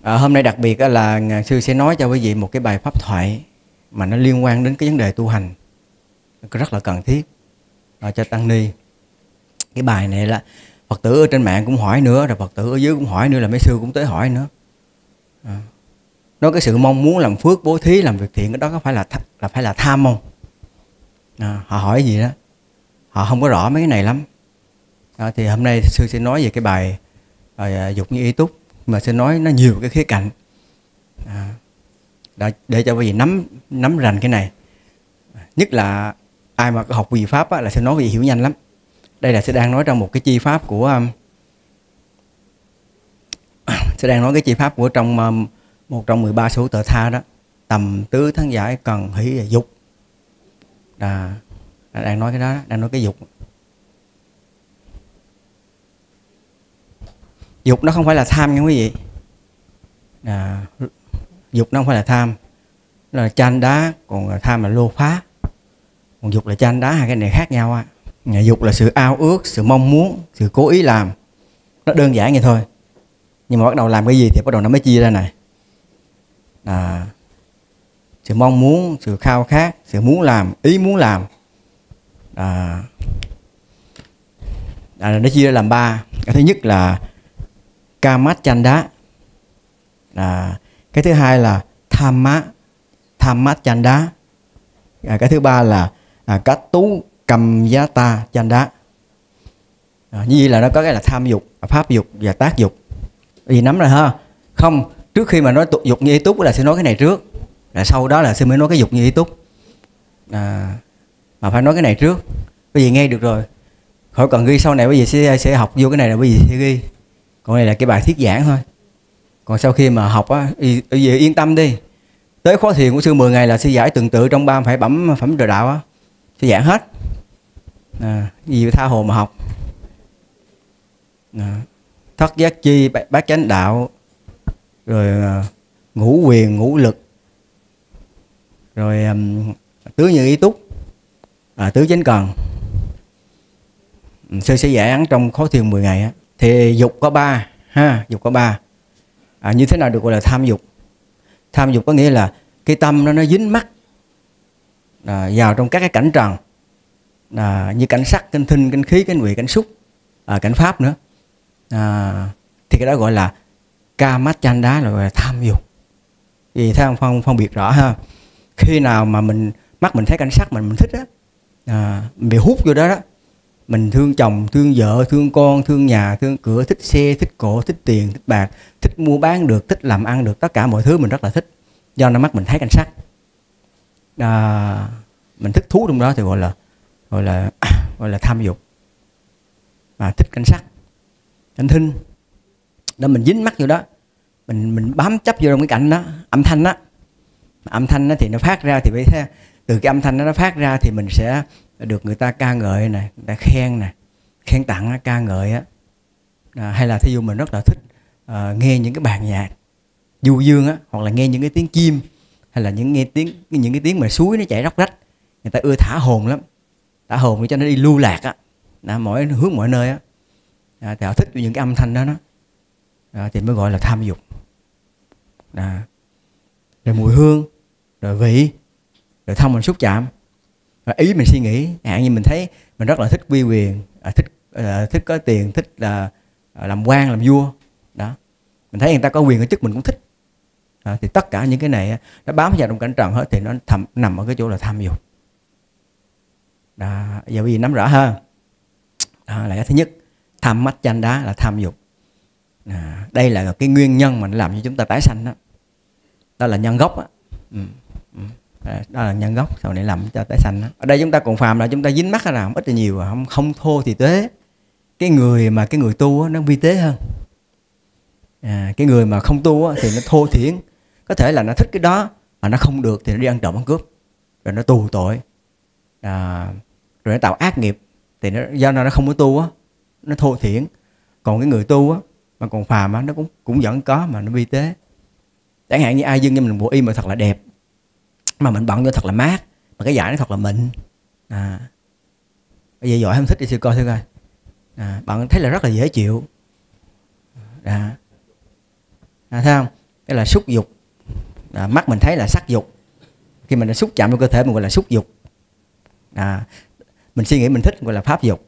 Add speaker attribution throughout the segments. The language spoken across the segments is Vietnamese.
Speaker 1: Hôm nay đặc biệt là sư sẽ nói cho quý vị một cái bài pháp thoại mà nó liên quan đến cái vấn đề tu hành, rất là cần thiết cho tăng ni. Cái bài này là Phật tử ở trên mạng cũng hỏi nữa, rồi Phật tử ở dưới cũng hỏi nữa, là mấy sư cũng tới hỏi nữa. Nói cái sự mong muốn làm phước, bố thí, làm việc thiện, cái đó có phải là tham không? Họ hỏi gì đó, họ không có rõ mấy cái này lắm. Thì hôm nay sư sẽ nói về cái bài dục như ý túc, mà sư nói nó nhiều cái khía cạnh để cho quý vị nắm rành cái này. Nhất là ai mà học vị pháp là sư nói quý vị hiểu nhanh lắm. Đây là sư đang nói trong một cái chi pháp của sư đang nói cái chi pháp của trong một trong 13 số tự tha đó, tầm tứ thắng giải cần hỷ dục. Đang nói cái đó, đang nói cái dục. Dục nó không phải là tham nha quý vị. Dục nó không phải là tham, nó là chanh đá, còn tham là lô phá. Còn dục là chanh đá, hai cái này khác nhau. Dục là sự ao ước, sự mong muốn, sự cố ý làm. Nó đơn giản vậy thôi. Nhưng mà bắt đầu làm cái gì thì bắt đầu nó mới chia ra này. Sự mong muốn, sự khao khát, sự muốn làm, ý muốn làm. Nó chia ra làm 3. Cái thứ nhất là Kamat Chanda. Cái thứ hai là Thammat Chanda. Cái thứ ba là Kattu Kamyata Chanda. Như vậy là nó có cái là tham dục, pháp dục và tác dục. Vì nắm rồi ha. Không, trước khi mà nói dục như ý túc là sẽ nói cái này trước, sau đó là sẽ mới nói cái dục như ý túc. Mà phải nói cái này trước. Bây giờ nghe được rồi, khỏi cần ghi, sau này bây giờ sẽ học vô cái này là bây giờ sẽ ghi. Còn này là cái bài thuyết giảng thôi. Còn sau khi mà học á, yên tâm đi. Tới khóa thiền của sư 10 ngày là sư giải từng tự trong 3 phải phẩm trời đạo á, sư giảng hết. Gì tha hồ mà học. Thất giác chi, bát chánh đạo, rồi ngũ quyền, ngũ lực, rồi tứ như ý túc, tứ chánh cần. Sư sẽ giảng trong khóa thiền 10 ngày á. Thì dục có 3 ha, dục có 3. Như thế nào được gọi là tham dục? Tham dục có nghĩa là cái tâm nó dính mắc vào trong các cái cảnh trần, như cảnh sắc, cảnh thinh, cảnh khí, cảnh vị, cảnh xúc, cảnh pháp nữa. Thì cái đó gọi là Kamat Chanda, là gọi là tham dục. Vì thấy không, phân biệt rõ ha. Khi nào mà mắt mình thấy cảnh sắc mình thích á, mình bị hút vô đó đó. Mình thương chồng, thương vợ, thương con, thương nhà, thương cửa, thích xe, thích cổ, thích tiền, thích bạc, thích mua bán được, thích làm ăn được, tất cả mọi thứ mình rất là thích. Do nó mắt mình thấy cảnh sắc, mình thích thú trong đó thì gọi là tham dục. Thích cảnh sắc, cảnh thinh, đó mình dính mắt vô đó, mình bám chấp vô trong cái cảnh đó. Âm thanh đó, thì nó phát ra, thì phải thấy, từ cái âm thanh đó nó phát ra thì mình sẽ được người ta ca ngợi này, người ta khen nè, khen tặng, ca ngợi á. Hay là thí dụ mình rất là thích nghe những cái bài nhạc du dương á, hoặc là nghe những cái tiếng chim, hay là những cái tiếng mà suối nó chảy róc rách, người ta ưa thả hồn lắm, thả hồn để cho nó đi lưu lạc á, mọi hướng mọi nơi á. Thì họ thích những cái âm thanh đó, thì mới gọi là tham dục. Rồi mùi hương, rồi vị, rồi thông mình xúc chạm, rồi ý mình suy nghĩ. Hạn như mình thấy mình rất là thích uy quyền, thích có tiền, thích là làm quan làm vua đó. Mình thấy người ta có quyền có chức mình cũng thích. Thì tất cả những cái này nó bám vào trong cảnh trần hết, thì nó nằm ở cái chỗ là tham dục. Giờ bây giờ nắm rõ ha. Là cái thứ nhất, tham mắt chanh đá là tham dục. Đây là cái nguyên nhân mà nó làm cho chúng ta tái sanh đó. Đó là nhân gốc á. Đó là nhân gốc sau này làm cho tái sanh đó. Ở đây chúng ta còn phàm là chúng ta dính mắc là ít là nhiều, không thô thì tế. Cái người tu á, nó vi tế hơn. Cái người mà không tu á, thì nó thô thiển. Có thể là nó thích cái đó mà nó không được thì nó đi ăn trộm ăn cướp, rồi nó tù tội, rồi nó tạo ác nghiệp. Thì do nó không có tu á, nó thô thiển. Còn cái người tu á mà còn phàm á, nó cũng vẫn có mà nó vi tế. Chẳng hạn như ai dưng cho mình bộ y mà thật là đẹp, mà mình bận cho thật là mát, mà cái vải nó thật là mịn. Bây giờ giỏi không thích đi sư coi thử coi. Bạn thấy là rất là dễ chịu. Thấy không? Cái là xúc dục. Mắt mình thấy là sắc dục. Khi mình đã xúc chạm vào cơ thể mình gọi là xúc dục. Mình suy nghĩ mình thích gọi là pháp dục.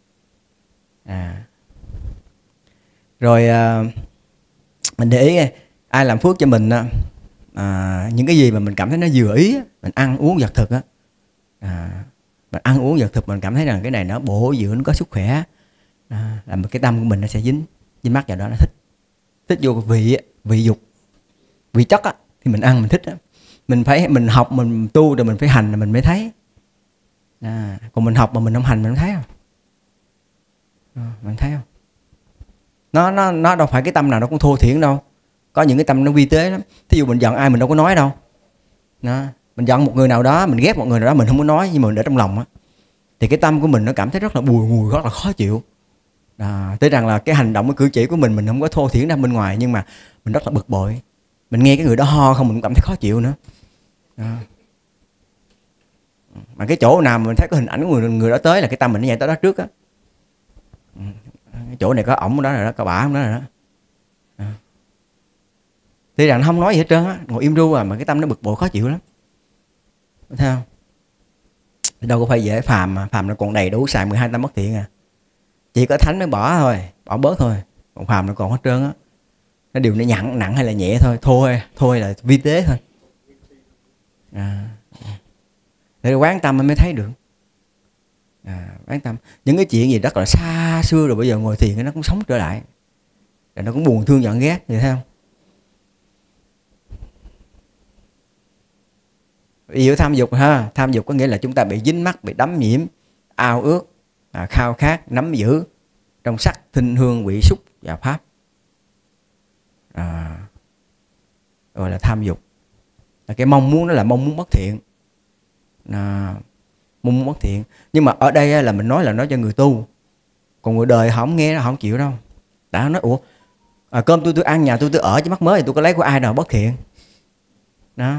Speaker 1: Rồi mình để ý ai làm phước cho mình những cái gì mà mình cảm thấy nó vừa ý, mình ăn uống vật thực á, mình ăn uống vật thực mình cảm thấy rằng cái này nó bổ dưỡng, nó có sức khỏe, làm cái tâm của mình nó sẽ dính mắc vào đó, nó thích vô vị dục, vị chất á, thì mình ăn mình thích á. Mình học mình tu rồi mình phải hành là mình mới thấy. Còn mình học mà mình không hành mình không thấy không? Mình thấy không? Nó đâu phải cái tâm nào nó cũng thô thiển đâu. Có những cái tâm nó vi tế lắm. Thí dụ mình giận ai mình đâu có nói đâu. Mình giận một người nào đó, mình ghét một người nào đó mình không có nói, nhưng mà mình để trong lòng á, thì cái tâm của mình nó cảm thấy rất là bùi ngùi, rất là khó chịu. Tới rằng là cái hành động, cái cử chỉ của mình không có thô thiển ra bên ngoài, nhưng mà mình rất là bực bội. Mình nghe cái người đó ho không mình cũng cảm thấy khó chịu nữa. Mà cái chỗ nào mà mình thấy có hình ảnh của người đó tới là cái tâm mình nó nhảy tới đó trước á. Cái chỗ này có ổng đó rồi đó, có bả đó rồi đó. Thì rằng nó không nói gì hết trơn á, ngồi im ru mà cái tâm nó bực bội khó chịu lắm. Thấy không? Đâu có phải dễ. Phàm mà, phàm nó còn đầy đủ xài 12 tâm bất thiện chỉ có thánh mới bỏ thôi, bỏ bớt thôi. Còn phàm nó còn hết trơn á. Nó điều nó nặng hay là nhẹ thôi, thôi là vi tế thôi. Để quán tâm mới thấy được. Quán tâm. Những cái chuyện gì rất là xa xưa rồi bây giờ ngồi thiền nó cũng sống trở lại. Rồi nó cũng buồn thương giận ghét, vậy thấy không? Yêu tham dục ha. Tham dục có nghĩa là chúng ta bị dính mắc, bị đắm nhiễm, ao ước, khao khát, nắm giữ trong sắc, thinh, hương, vị, xúc và pháp. Gọi là tham dục. Cái mong muốn đó là mong muốn bất thiện. Mong muốn bất thiện. Nhưng mà ở đây là mình nói là nói cho người tu. Còn người đời họ không nghe, họ không chịu đâu. Đã nói ủa cơm tôi ăn, nhà tôi ở chứ mắc mới thì tôi có lấy của ai nào bất thiện. Đó.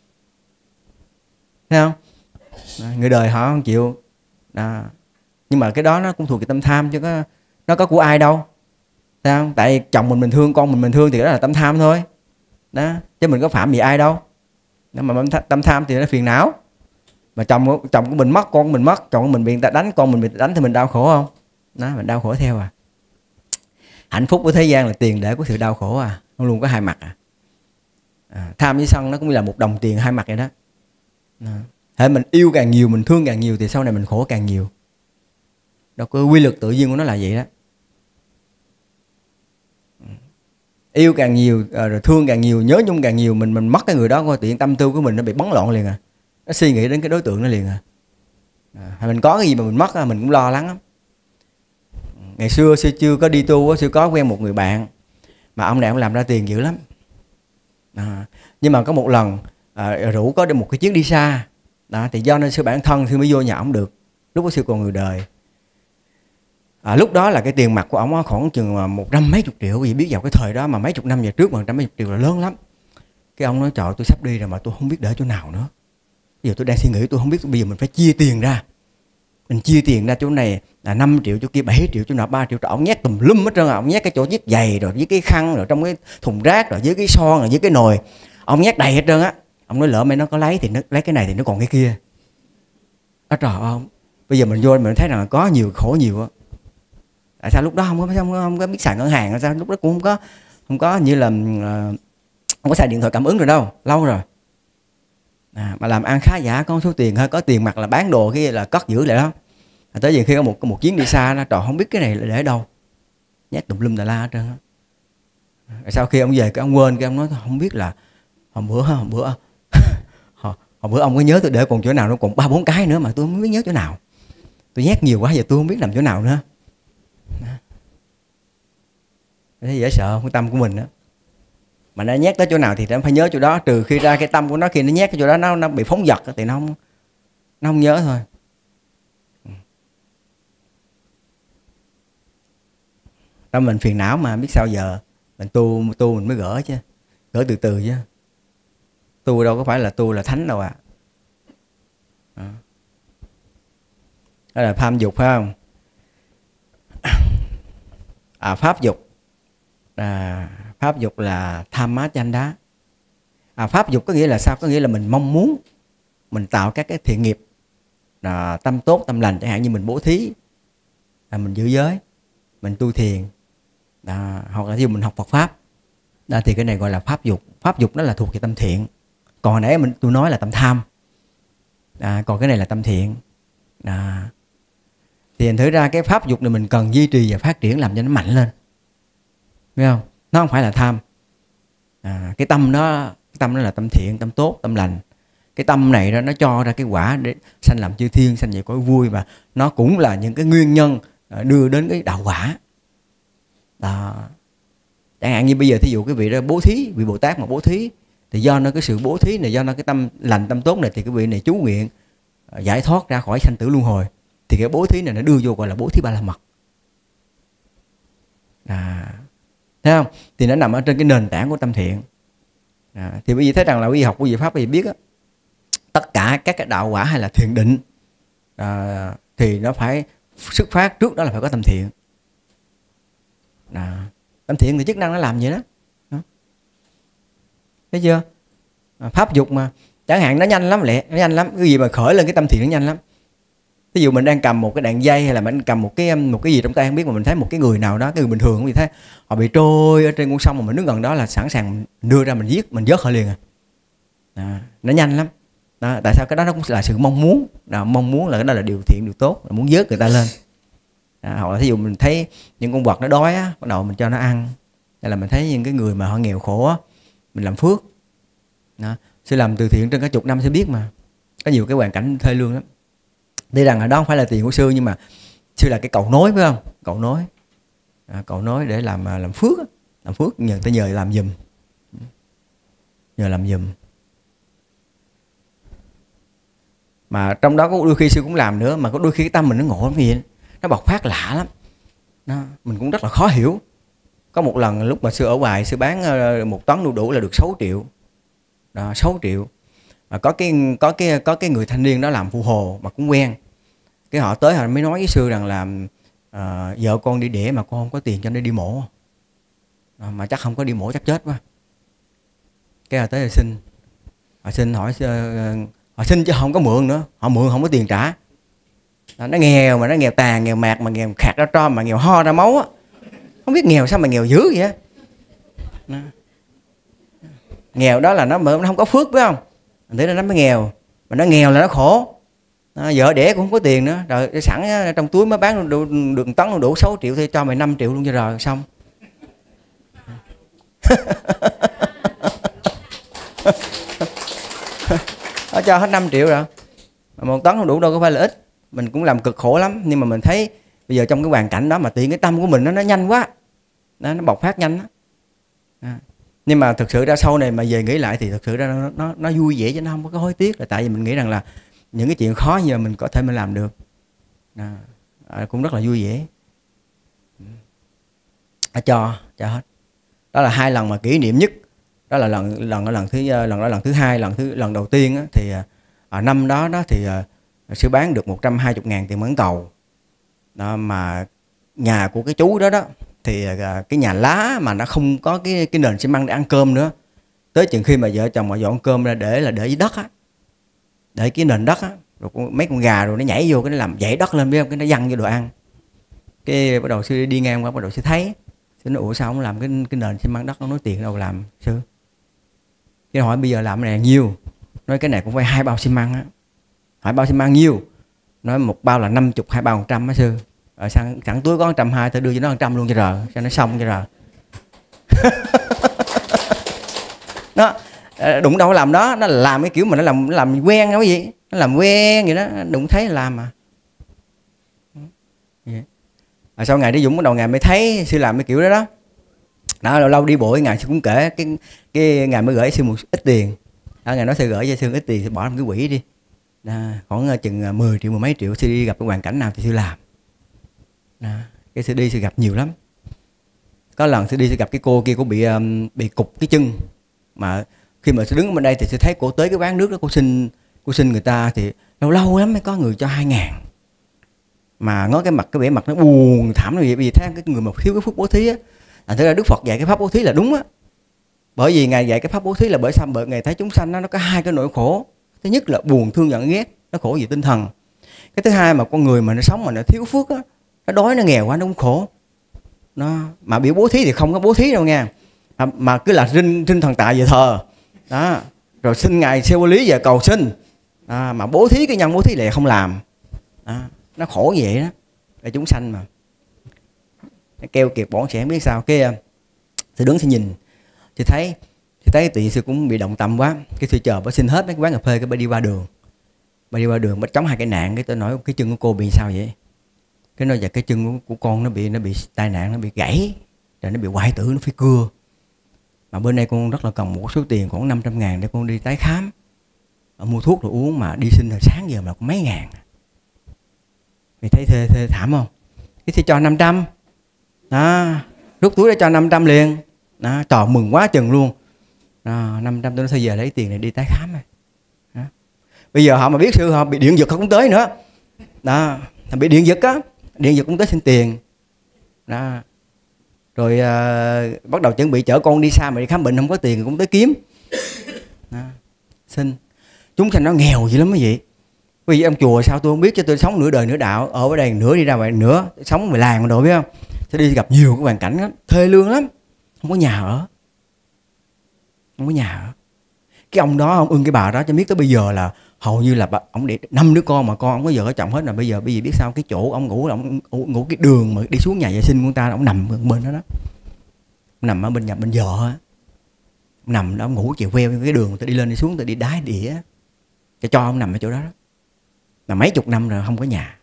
Speaker 1: Thấy không? Người đời họ không chịu. Nhưng mà cái đó nó cũng thuộc về tâm tham chứ nó có của ai đâu. Thấy không? Tại chồng mình thương, con mình thương thì đó là tâm tham thôi. Đó. Chứ mình có phạm gì ai đâu. Đó, mà tâm tham thì nó phiền não. Mà chồng của mình mất, con của mình mất, chồng của mình bị người ta đánh, con mình bị đánh thì mình đau khổ không? Đó, mình đau khổ theo Hạnh phúc của thế gian là tiền để của sự đau khổ nó luôn có hai mặt tham với sân nó cũng như là một đồng tiền hai mặt vậy đó. Hễ mình yêu càng nhiều, mình thương càng nhiều thì sau này mình khổ càng nhiều. Đó, cái quy luật tự nhiên của nó là vậy đó. Yêu càng nhiều rồi thương càng nhiều, nhớ nhung càng nhiều, mình mất cái người đó coi tự nhiên tâm tư của mình nó bị bấn loạn liền nó suy nghĩ đến cái đối tượng nó liền mình có cái gì mà mình mất mình cũng lo lắng lắm. Ngày xưa chưa có đi tu, xưa có quen một người bạn mà ông này ông làm ra tiền dữ lắm. Nhưng mà có một lần rủ có một cái chuyến đi xa đó, thì do nên sư bản thân sư mới vô nhà ông được. Lúc đó sư còn người đời. Lúc đó là cái tiền mặt của ông khoảng chừng 100 mấy chục triệu. Vì biết vào cái thời đó mà mấy chục năm về trước mà 100 mấy chục triệu là lớn lắm. Cái ông nói trời tôi sắp đi rồi mà tôi không biết để chỗ nào nữa. Bây giờ tôi đang suy nghĩ tôi không biết bây giờ mình phải chia tiền ra. Mình chia tiền ra chỗ này là 5 triệu, chỗ kia 7 triệu, chỗ nào 3 triệu. Ông nhét tùm lum hết trơn. Ông nhét cái chỗ chiếc giày rồi với cái khăn rồi trong cái thùng rác rồi với cái son rồi với cái nồi. Ông nhét đầy hết trơn á. Ông nói lỡ mày nó có lấy thì nó lấy cái này thì nó còn cái kia. Trời ơi, bây giờ mình vô mình thấy rằng có nhiều khổ nhiều á. Tại sao lúc đó không có biết xài ngân hàng, sao lúc đó cũng không có như là không có xài điện thoại cảm ứng rồi đâu, lâu rồi. Mà làm ăn khá giả, có số tiền hơi có tiền mặt là bán đồ kia là cất giữ lại đó. Tới giờ khi có một chuyến đi xa nó trời không biết cái này là để đâu, nhét tùm lum tà la hết trơn á. Sau khi ông về cái ông quên, cái ông nói không biết là hôm bữa ông có nhớ tôi để còn chỗ nào, nó còn 3-4 cái nữa mà tôi không biết nhớ chỗ nào. Tôi nhét nhiều quá giờ tôi không biết làm chỗ nào nữa. Thấy dễ sợ cái tâm của mình đó. Mà nó nhét tới chỗ nào thì nó phải nhớ chỗ đó, trừ khi ra cái tâm của nó khi nó nhét cái chỗ đó nó bị phóng dật thì nó không nhớ thôi. Tâm mình phiền não mà biết sao giờ. Mình tu mình mới gỡ chứ. Gỡ từ từ chứ. Tu đâu có phải là tu là thánh đâu Đó là tham dục phải không? Pháp dục. Pháp dục là tham má chanh đá. Pháp dục có nghĩa là sao? Có nghĩa là mình mong muốn mình tạo các cái thiện nghiệp tâm tốt, tâm lành, chẳng hạn như mình bố thí, mình giữ giới, mình tu thiền, hoặc là ví dụ mình học Phật pháp. Thì cái này gọi là pháp dục. Pháp dục nó là thuộc về tâm thiện. Còn hồi nãy tôi nói là tâm tham. Còn cái này là tâm thiện. Thì thành thử ra cái pháp dục này mình cần duy trì và phát triển làm cho nó mạnh lên. Biết không? Nó không phải là tham. Cái tâm đó là tâm thiện, tâm tốt, tâm lành. Cái tâm này đó, nó cho ra cái quả để sanh làm chư thiên, sanh về cõi vui, và nó cũng là những cái nguyên nhân đưa đến cái đạo quả. Chẳng hạn như bây giờ thí dụ cái vị đó bố thí, vị Bồ Tát mà bố thí, thì do nó cái sự bố thí này, do nó cái tâm lành, tâm tốt này, thì cái vị này chú nguyện giải thoát ra khỏi sanh tử luân hồi, thì cái bố thí này nó đưa vô gọi là bố thí ba la mật. Thấy không? Thì nó nằm ở trên cái nền tảng của tâm thiện. Thì quý vị thấy rằng là quý vị học quý vị pháp quý vị biết á, tất cả các cái đạo quả hay là thiền định thì nó phải xuất phát trước đó là phải có tâm thiện. Tâm thiện thì chức năng nó làm vậy đó. Thấy chưa? Pháp dục mà chẳng hạn nó nhanh lắm, nó nhanh lắm. Cái gì mà khởi lên cái tâm thiện nó nhanh lắm. Ví dụ mình đang cầm một cái đạn dây, hay là mình cầm một cái gì trong tay không biết, mà mình thấy một cái người nào đó, cái người bình thường, mình thấy họ bị trôi ở trên con sông mà mình đứng gần đó là sẵn sàng đưa ra mình giết, mình vớt họ liền. Nó nhanh lắm. Tại sao? Cái đó nó cũng là sự mong muốn. Mong muốn là cái đó là điều thiện, điều tốt, là muốn vớt người ta lên. Hoặc là thí dụ mình thấy những con vật nó đói á, bắt đầu mình cho nó ăn. Hay là mình thấy những cái người mà họ nghèo khổ á, mình làm phước. Sư làm từ thiện trên cả chục năm sư biết mà. Có nhiều cái hoàn cảnh thê lương lắm. Tuy rằng ở đó không phải là tiền của sư, nhưng mà sư là cái cầu nối, phải không? Cầu nối. Cầu nối để làm phước. Làm phước nhờ tới nhờ làm giùm. Nhờ làm giùm. Mà trong đó có đôi khi sư cũng làm nữa, mà có đôi khi cái tâm mình nó ngộ lắm vậy. Nó bộc phát lạ lắm. Mình cũng rất là khó hiểu. Có một lần lúc mà sư ở ngoài, sư bán 1 tấn đu đủ là được 6 triệu. 6 triệu. Mà có cái người thanh niên đó làm phụ hồ mà cũng quen. Cái họ tới họ mới nói với sư rằng là vợ con đi đẻ mà con không có tiền cho nó đi mổ. Mà chắc không có đi mổ chắc chết quá. Cái họ tới là xin. Họ xin họ xin chứ không có mượn nữa. Họ mượn không có tiền trả. Nó nghèo, mà nó nghèo tàn, nghèo mạt, mà nghèo khạc ra tro, mà nghèo ho ra máu á. Không biết nghèo sao mà nghèo dữ vậy á. Nghèo đó là nó không có phước, phải không? Thế nên nó mới nghèo. Mà nó nghèo là nó khổ. Vợ đẻ cũng không có tiền nữa. Rồi sẵn trong túi mới bán được 1 tấn đủ 6 triệu thì cho mày 5 triệu luôn cho rồi xong. Nó cho hết 5 triệu rồi. 1 tấn không đủ đâu có phải là ít. Mình cũng làm cực khổ lắm. Nhưng mà mình thấy bây giờ trong cái hoàn cảnh đó mà tiện cái tâm của mình nó nhanh quá. Nó bộc phát nhanh đó. Nhưng mà thực sự ra sau này mà về nghĩ lại thì thực sự ra nó vui vẻ chứ nó không có hối tiếc. Là tại vì mình nghĩ rằng là những cái chuyện khó giờ mình có thể mình làm được. Cũng rất là vui vẻ. Cho hết. Đó là 2 lần mà kỷ niệm nhất. Đó là lần thứ hai, lần đầu tiên á, thì năm đó thì sư bán được 120.000 tiền mãn cầu. Đó, mà nhà của cái chú đó thì cái nhà lá mà nó không có cái nền xi măng để ăn cơm nữa. Tới chừng khi mà vợ chồng mà dọn cơm ra để dưới đất á, để cái nền đất á, rồi mấy con gà rồi nó nhảy vô, cái nó làm dãy đất lên, biết không? Cái nó văng vô đồ ăn. Cái bắt đầu sư đi ngang qua, bắt đầu sư thấy, sư nói ủa sao không làm cái nền xi măng đất, nó nói tiền đâu làm sư. Cái hỏi bây giờ làm cái này nhiêu? Nói cái này cũng phải 2 bao xi măng á. Hỏi bao xi măng nhiêu? Nói 1 bao là 50, 2 bao 100 á sư. Rồi sẵn túi có 120, tôi đưa cho nó 100 luôn cho rồi, cho nó xong cho rồi. Đó, đụng đâu làm đó, nó làm cái kiểu mà nó làm quen cái gì, nó làm quen vậy đó, đụng thấy làm mà. Sau ngày đi Dũng bắt đầu ngày mới thấy sư làm cái kiểu đó. Đó, lâu lâu đi bộ ngày sư cũng kể cái ngày mới gửi sư một ít tiền. Đó, ngày nói sư gửi cho sư ít tiền, sư bỏ trong cái quỹ đi. Đó, khoảng chừng 10 triệu, 10 mấy triệu, sư đi gặp cái hoàn cảnh nào thì sư làm. Đó, cái sư đi sư gặp nhiều lắm. Có lần sư đi sư gặp cái cô kia, cô bị cục cái chân. Mà khi mà sư đứng ở bên đây thì sư thấy cô tới cái quán nước đó, cô xin người ta thì lâu lắm mới có người cho 2.000. Mà ngó cái vẻ mặt nó buồn thảm như vậy, vì thấy cái người mà thiếu cái phước bố thí á. Thật ra Đức Phật dạy cái pháp bố thí là đúng á. Bởi vì Ngài dạy cái pháp bố thí là bởi sao? Bởi Ngài thấy chúng sanh nó có hai cái nỗi khổ. Thứ nhất là buồn, thương, giận, ghét, nó khổ về tinh thần. Cái thứ hai mà con người mà nó sống mà nó thiếu phước á, nó đói, nó nghèo quá, nó cũng khổ. Nó mà biểu bố thí thì không có bố thí đâu nha. Mà cứ là rinh thần tài về thờ. Đó. Rồi xin Ngài siêu lý về cầu xin. Mà bố thí, cái nhân bố thí lại không làm. Nó khổ vậy đó. Là chúng sanh mà. Nó kêu kiệt bỏng sẽ biết sao. Cái sư đứng sẽ nhìn. Thì thấy tụi sư cũng bị động tâm quá. Cái sư chờ bà xin hết mấy cái quán cà phê, cái bà đi qua đường. Bà đi qua đường, bà chống hai cái nạn. Cái tôi nói cái chân của cô bị sao vậy? Cái nói dạ cái chân của con nó bị tai nạn, nó bị gãy. Rồi nó bị hoại tử, nó phải cưa. Mà bên đây con rất là cần một số tiền khoảng 500.000 để con đi tái khám. Mua thuốc rồi uống, mà đi sinh hồi sáng giờ mà có mấy ngàn. Mày thấy thê thảm không? Cái thì cho 500. Đó, rút túi ra cho 500 liền. Đó, trời mừng quá chừng luôn. Đó, 500 tôi nói sao giờ lấy tiền này đi tái khám. Đó. Bây giờ họ mà biết sư họ bị điện giật họ cũng tới nữa. Đó, bị điện giật á, điện giật cũng tới xin tiền. Đó. Rồi bắt đầu chuẩn bị chở con đi xa mà đi khám bệnh không có tiền cũng tới kiếm. Đó. Xin. Chúng sanh nó nghèo gì lắm mấy vị. Vì ông chùa sao tôi không biết, cho tôi sống nửa đời nửa đạo, ở đây nửa đi ra ngoài nửa, sống ngoài làng mà đồ biết không? Sẽ đi gặp nhiều cái hoàn cảnh đó, thê lương lắm, không có nhà ở, không có nhà ở. Cái ông đó, ông ưng cái bà đó cho biết tới bây giờ là hầu như là ông để 5 đứa con mà con ông có vợ có chồng hết, là bây giờ biết sao cái chỗ ông ngủ là ông ngủ cái đường mà đi xuống nhà vệ sinh của người ta, ông nằm bên đó đó, nằm ở bên nhà bên vợ á, nằm đó ông ngủ chiều queo cái đường người ta đi lên đi xuống, người ta đi đái đĩa, cho ông nằm ở chỗ đó đó. Mà mấy chục năm rồi không có nhà.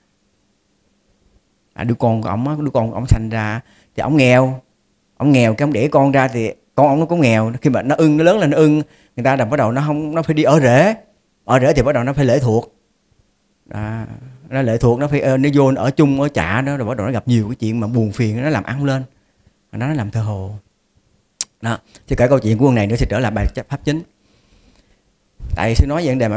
Speaker 1: Đứa con của ông sanh ra thì ông nghèo cái ông để con ra thì con ông nó cũng nghèo. Khi mà nó ưng, nó lớn lên nó ưng, người ta đã bắt đầu nó phải đi ở rể thì bắt đầu nó phải lệ thuộc. Nó lệ thuộc, nó phải nó vô nó ở chung ở chạ đó, rồi bắt đầu nó gặp nhiều cái chuyện mà buồn phiền, nó làm ăn lên, nó làm thơ hồ. Đó, thì cả câu chuyện của con này nữa sẽ trở lại bài pháp chính. Tại sư nói về vấn đề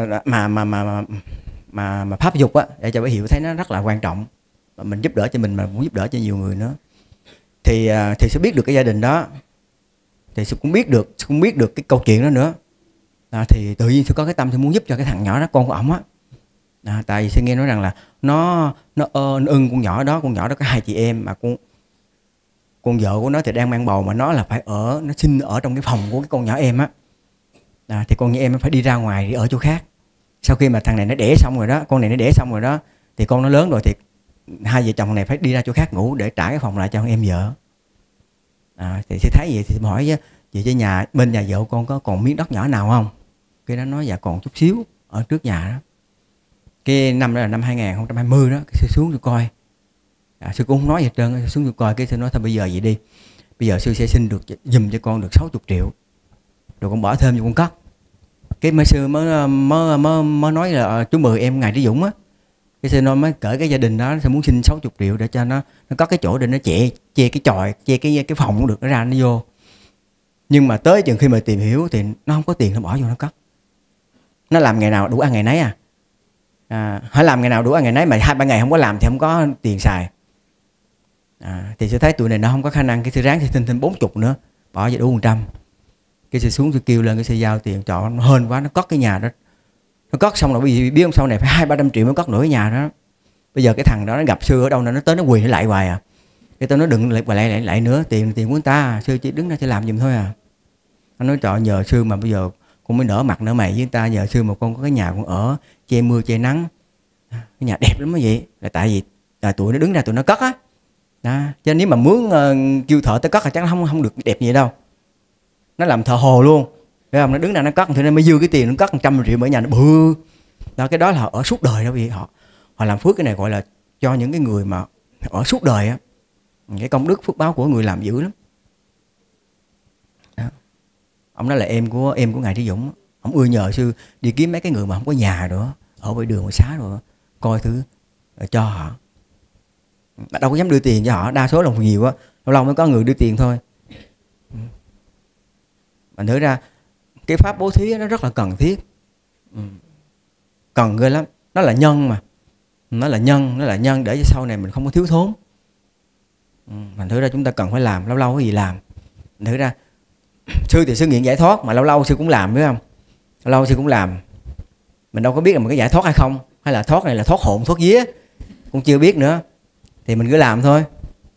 Speaker 1: mà pháp dục á, để cho bà hiểu thấy nó rất là quan trọng, mà mình giúp đỡ cho mình mà muốn giúp đỡ cho nhiều người nữa. Thì sẽ biết được cái gia đình đó, thì sẽ cũng biết được cái câu chuyện đó nữa. Thì tự nhiên sẽ có cái tâm sẽ muốn giúp cho cái thằng nhỏ đó, con của ổng á. Tại vì sẽ nghe nói rằng là nó ưng con nhỏ đó có 2 chị em, mà con vợ của nó thì đang mang bầu, mà nó là phải nó sinh ở trong cái phòng của cái con nhỏ em á. Thì con nhỏ em phải đi ra ngoài đi ở chỗ khác. Sau khi mà thằng này nó đẻ xong rồi đó, con này nó đẻ xong rồi đó, thì con nó lớn rồi thì hai vợ chồng này phải đi ra chỗ khác ngủ để trả cái phòng lại cho con em vợ. Thì sẽ thấy vậy thì hỏi với chị cho bên nhà vợ con có còn miếng đất nhỏ nào không? Cái đó nói dạ còn chút xíu ở trước nhà đó. Cái năm đó là năm 2020 đó, cái sư xuống tôi coi. Sư cũng không nói gì hết trơn, xuống tôi coi, cái sư nói thôi bây giờ vậy đi. Bây giờ sư sẽ xin được giùm cho con được 60 triệu. Rồi con bỏ thêm cho con cất. Cái mấy sư mới nói là chú mời em Ngài Trí Dũng á. Cái sư nói mới cởi cái gia đình đó sẽ muốn xin 60 triệu để cho nó có cái chỗ để nó che cái chòi, che cái phòng cũng được, nó ra nó vô. Nhưng mà tới chừng khi mà tìm hiểu thì nó không có tiền, nó bỏ vô nó cất. Nó làm ngày nào đủ ăn ngày nấy hãy làm ngày nào đủ ăn ngày nấy, mà 2-3 ngày không có làm thì không có tiền xài. Thì sẽ thấy tụi này nó không có khả năng, cái sư ráng thì xin thêm 40 nữa, bỏ vô đủ 100. Cái sư xuống tôi kêu lên, cái sư giao tiền cho nó hên quá, nó cất cái nhà đó. Nó cất xong rồi biết không, sau này phải 200-300 triệu mới cất nổi cái nhà đó. Bây giờ cái thằng đó nó gặp sư ở đâu nó tới nó quỳ nó lại hoài Cái tôi nói đừng lại nữa, tiền của người ta, sư chỉ đứng ra sẽ làm giùm thôi Nó nói trời nhờ sư mà bây giờ con mới nở mặt nở mày với người ta, nhờ sư mà con có cái nhà con ở, che mưa che nắng. Cái nhà đẹp lắm mới vậy. Là tại vì tụi nó đứng ra tụi nó cất chứ nếu mà mướn kêu thợ tới cất là chắc nó không được đẹp như vậy đâu. Nó làm thợ hồ luôn. Thấy không? Nó đứng ra nó cất, thì nó mới dư cái tiền nó cất 100 triệu mỗi nhà nó bự. Đó, cái đó là họ ở suốt đời đó, vì họ làm phước. Cái này gọi là cho những cái người mà ở suốt đời á. Cái công đức phước báo của người làm dữ lắm. Đó. Ông đó là em của Ngài Trí Dũng. Ông ưa nhờ sư đi kiếm mấy cái người mà không có nhà nữa, ở ngoài đường ngoài xá rồi coi thử cho họ. Mà đâu có dám đưa tiền cho họ, đa số là nhiều á, lâu lâu mới có người đưa tiền thôi. Mà thử ra cái pháp bố thí nó rất là cần thiết, cần ghê lắm. Nó là nhân mà, nó là nhân để cho sau này mình không có thiếu thốn. Mình thử ra chúng ta cần phải làm, lâu lâu cái gì làm. Thử ra Sư thì sư nghiện giải thoát, mà lâu lâu sư cũng làm, biết không? Lâu lâu sư cũng làm. Mình đâu có biết là một cái giải thoát hay không, hay là thoát này là thoát hồn, thoát vía, cũng chưa biết nữa. Thì mình cứ làm thôi.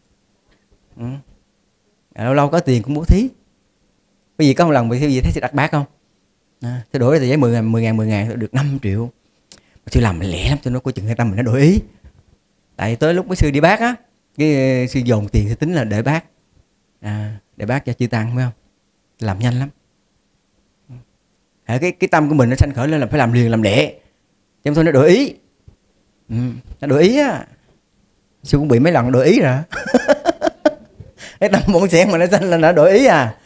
Speaker 1: Lâu lâu có tiền cũng bố thí. Cái gì có một lần bị gì thấy sư đặt bát không? Tôi đổi tờ giấy 10 ngàn được 5 triệu. Mà sư làm lẹ lắm, tôi nói coi chừng người ta mình nó đổi ý. Tại tới lúc với sư đi bác á, cái sư dồn tiền sư tính là để bác, để bác cho chư tăng, phải không? Làm nhanh lắm. Cái tâm của mình nó sanh khởi lên là phải làm liền làm lẹ, chứ không thôi nó đổi ý. Nó đổi ý á. Sư cũng bị mấy lần đổi ý rồi. Cái tâm bổn xẻn mà nó sanh lên nó đổi ý à.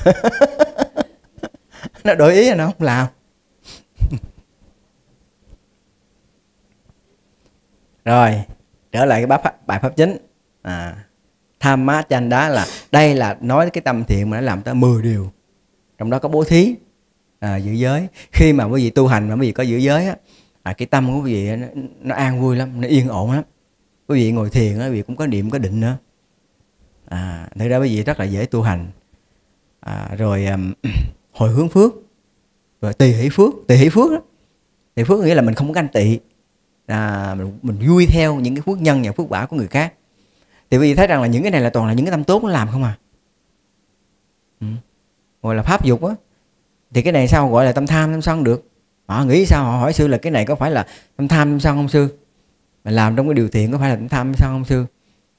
Speaker 1: Nó đổi ý là nó không làm. Rồi trở lại cái bài pháp chính. Tham má chanh đá là đây là nói cái tâm thiện mà nó làm tới 10 điều, trong đó có bố thí, giữ giới. Khi mà quý vị tu hành mà quý vị có giữ giới á, cái tâm của quý vị nó an vui lắm, nó yên ổn lắm. Quý vị ngồi thiền á, quý vị cũng có niệm có định nữa. Thực ra quý vị rất là dễ tu hành. Rồi hồi hướng phước, rồi tỳ hỷ phước. Tỳ hỷ phước đó, tỳ phước nghĩa là mình không có ganh tị, mình vui theo những cái phước nhân và phước quả của người khác. Thì quý vị thấy rằng là những cái này là toàn là những cái tâm tốt nó làm không à. Gọi là pháp dục á. Thì cái này sao gọi là tâm tham tâm sân được? Họ nghĩ sao? Họ hỏi sư là cái này có phải là tâm tham tâm sân không sư? Mà làm trong cái điều thiện có phải là tâm tham tâm sân không sư?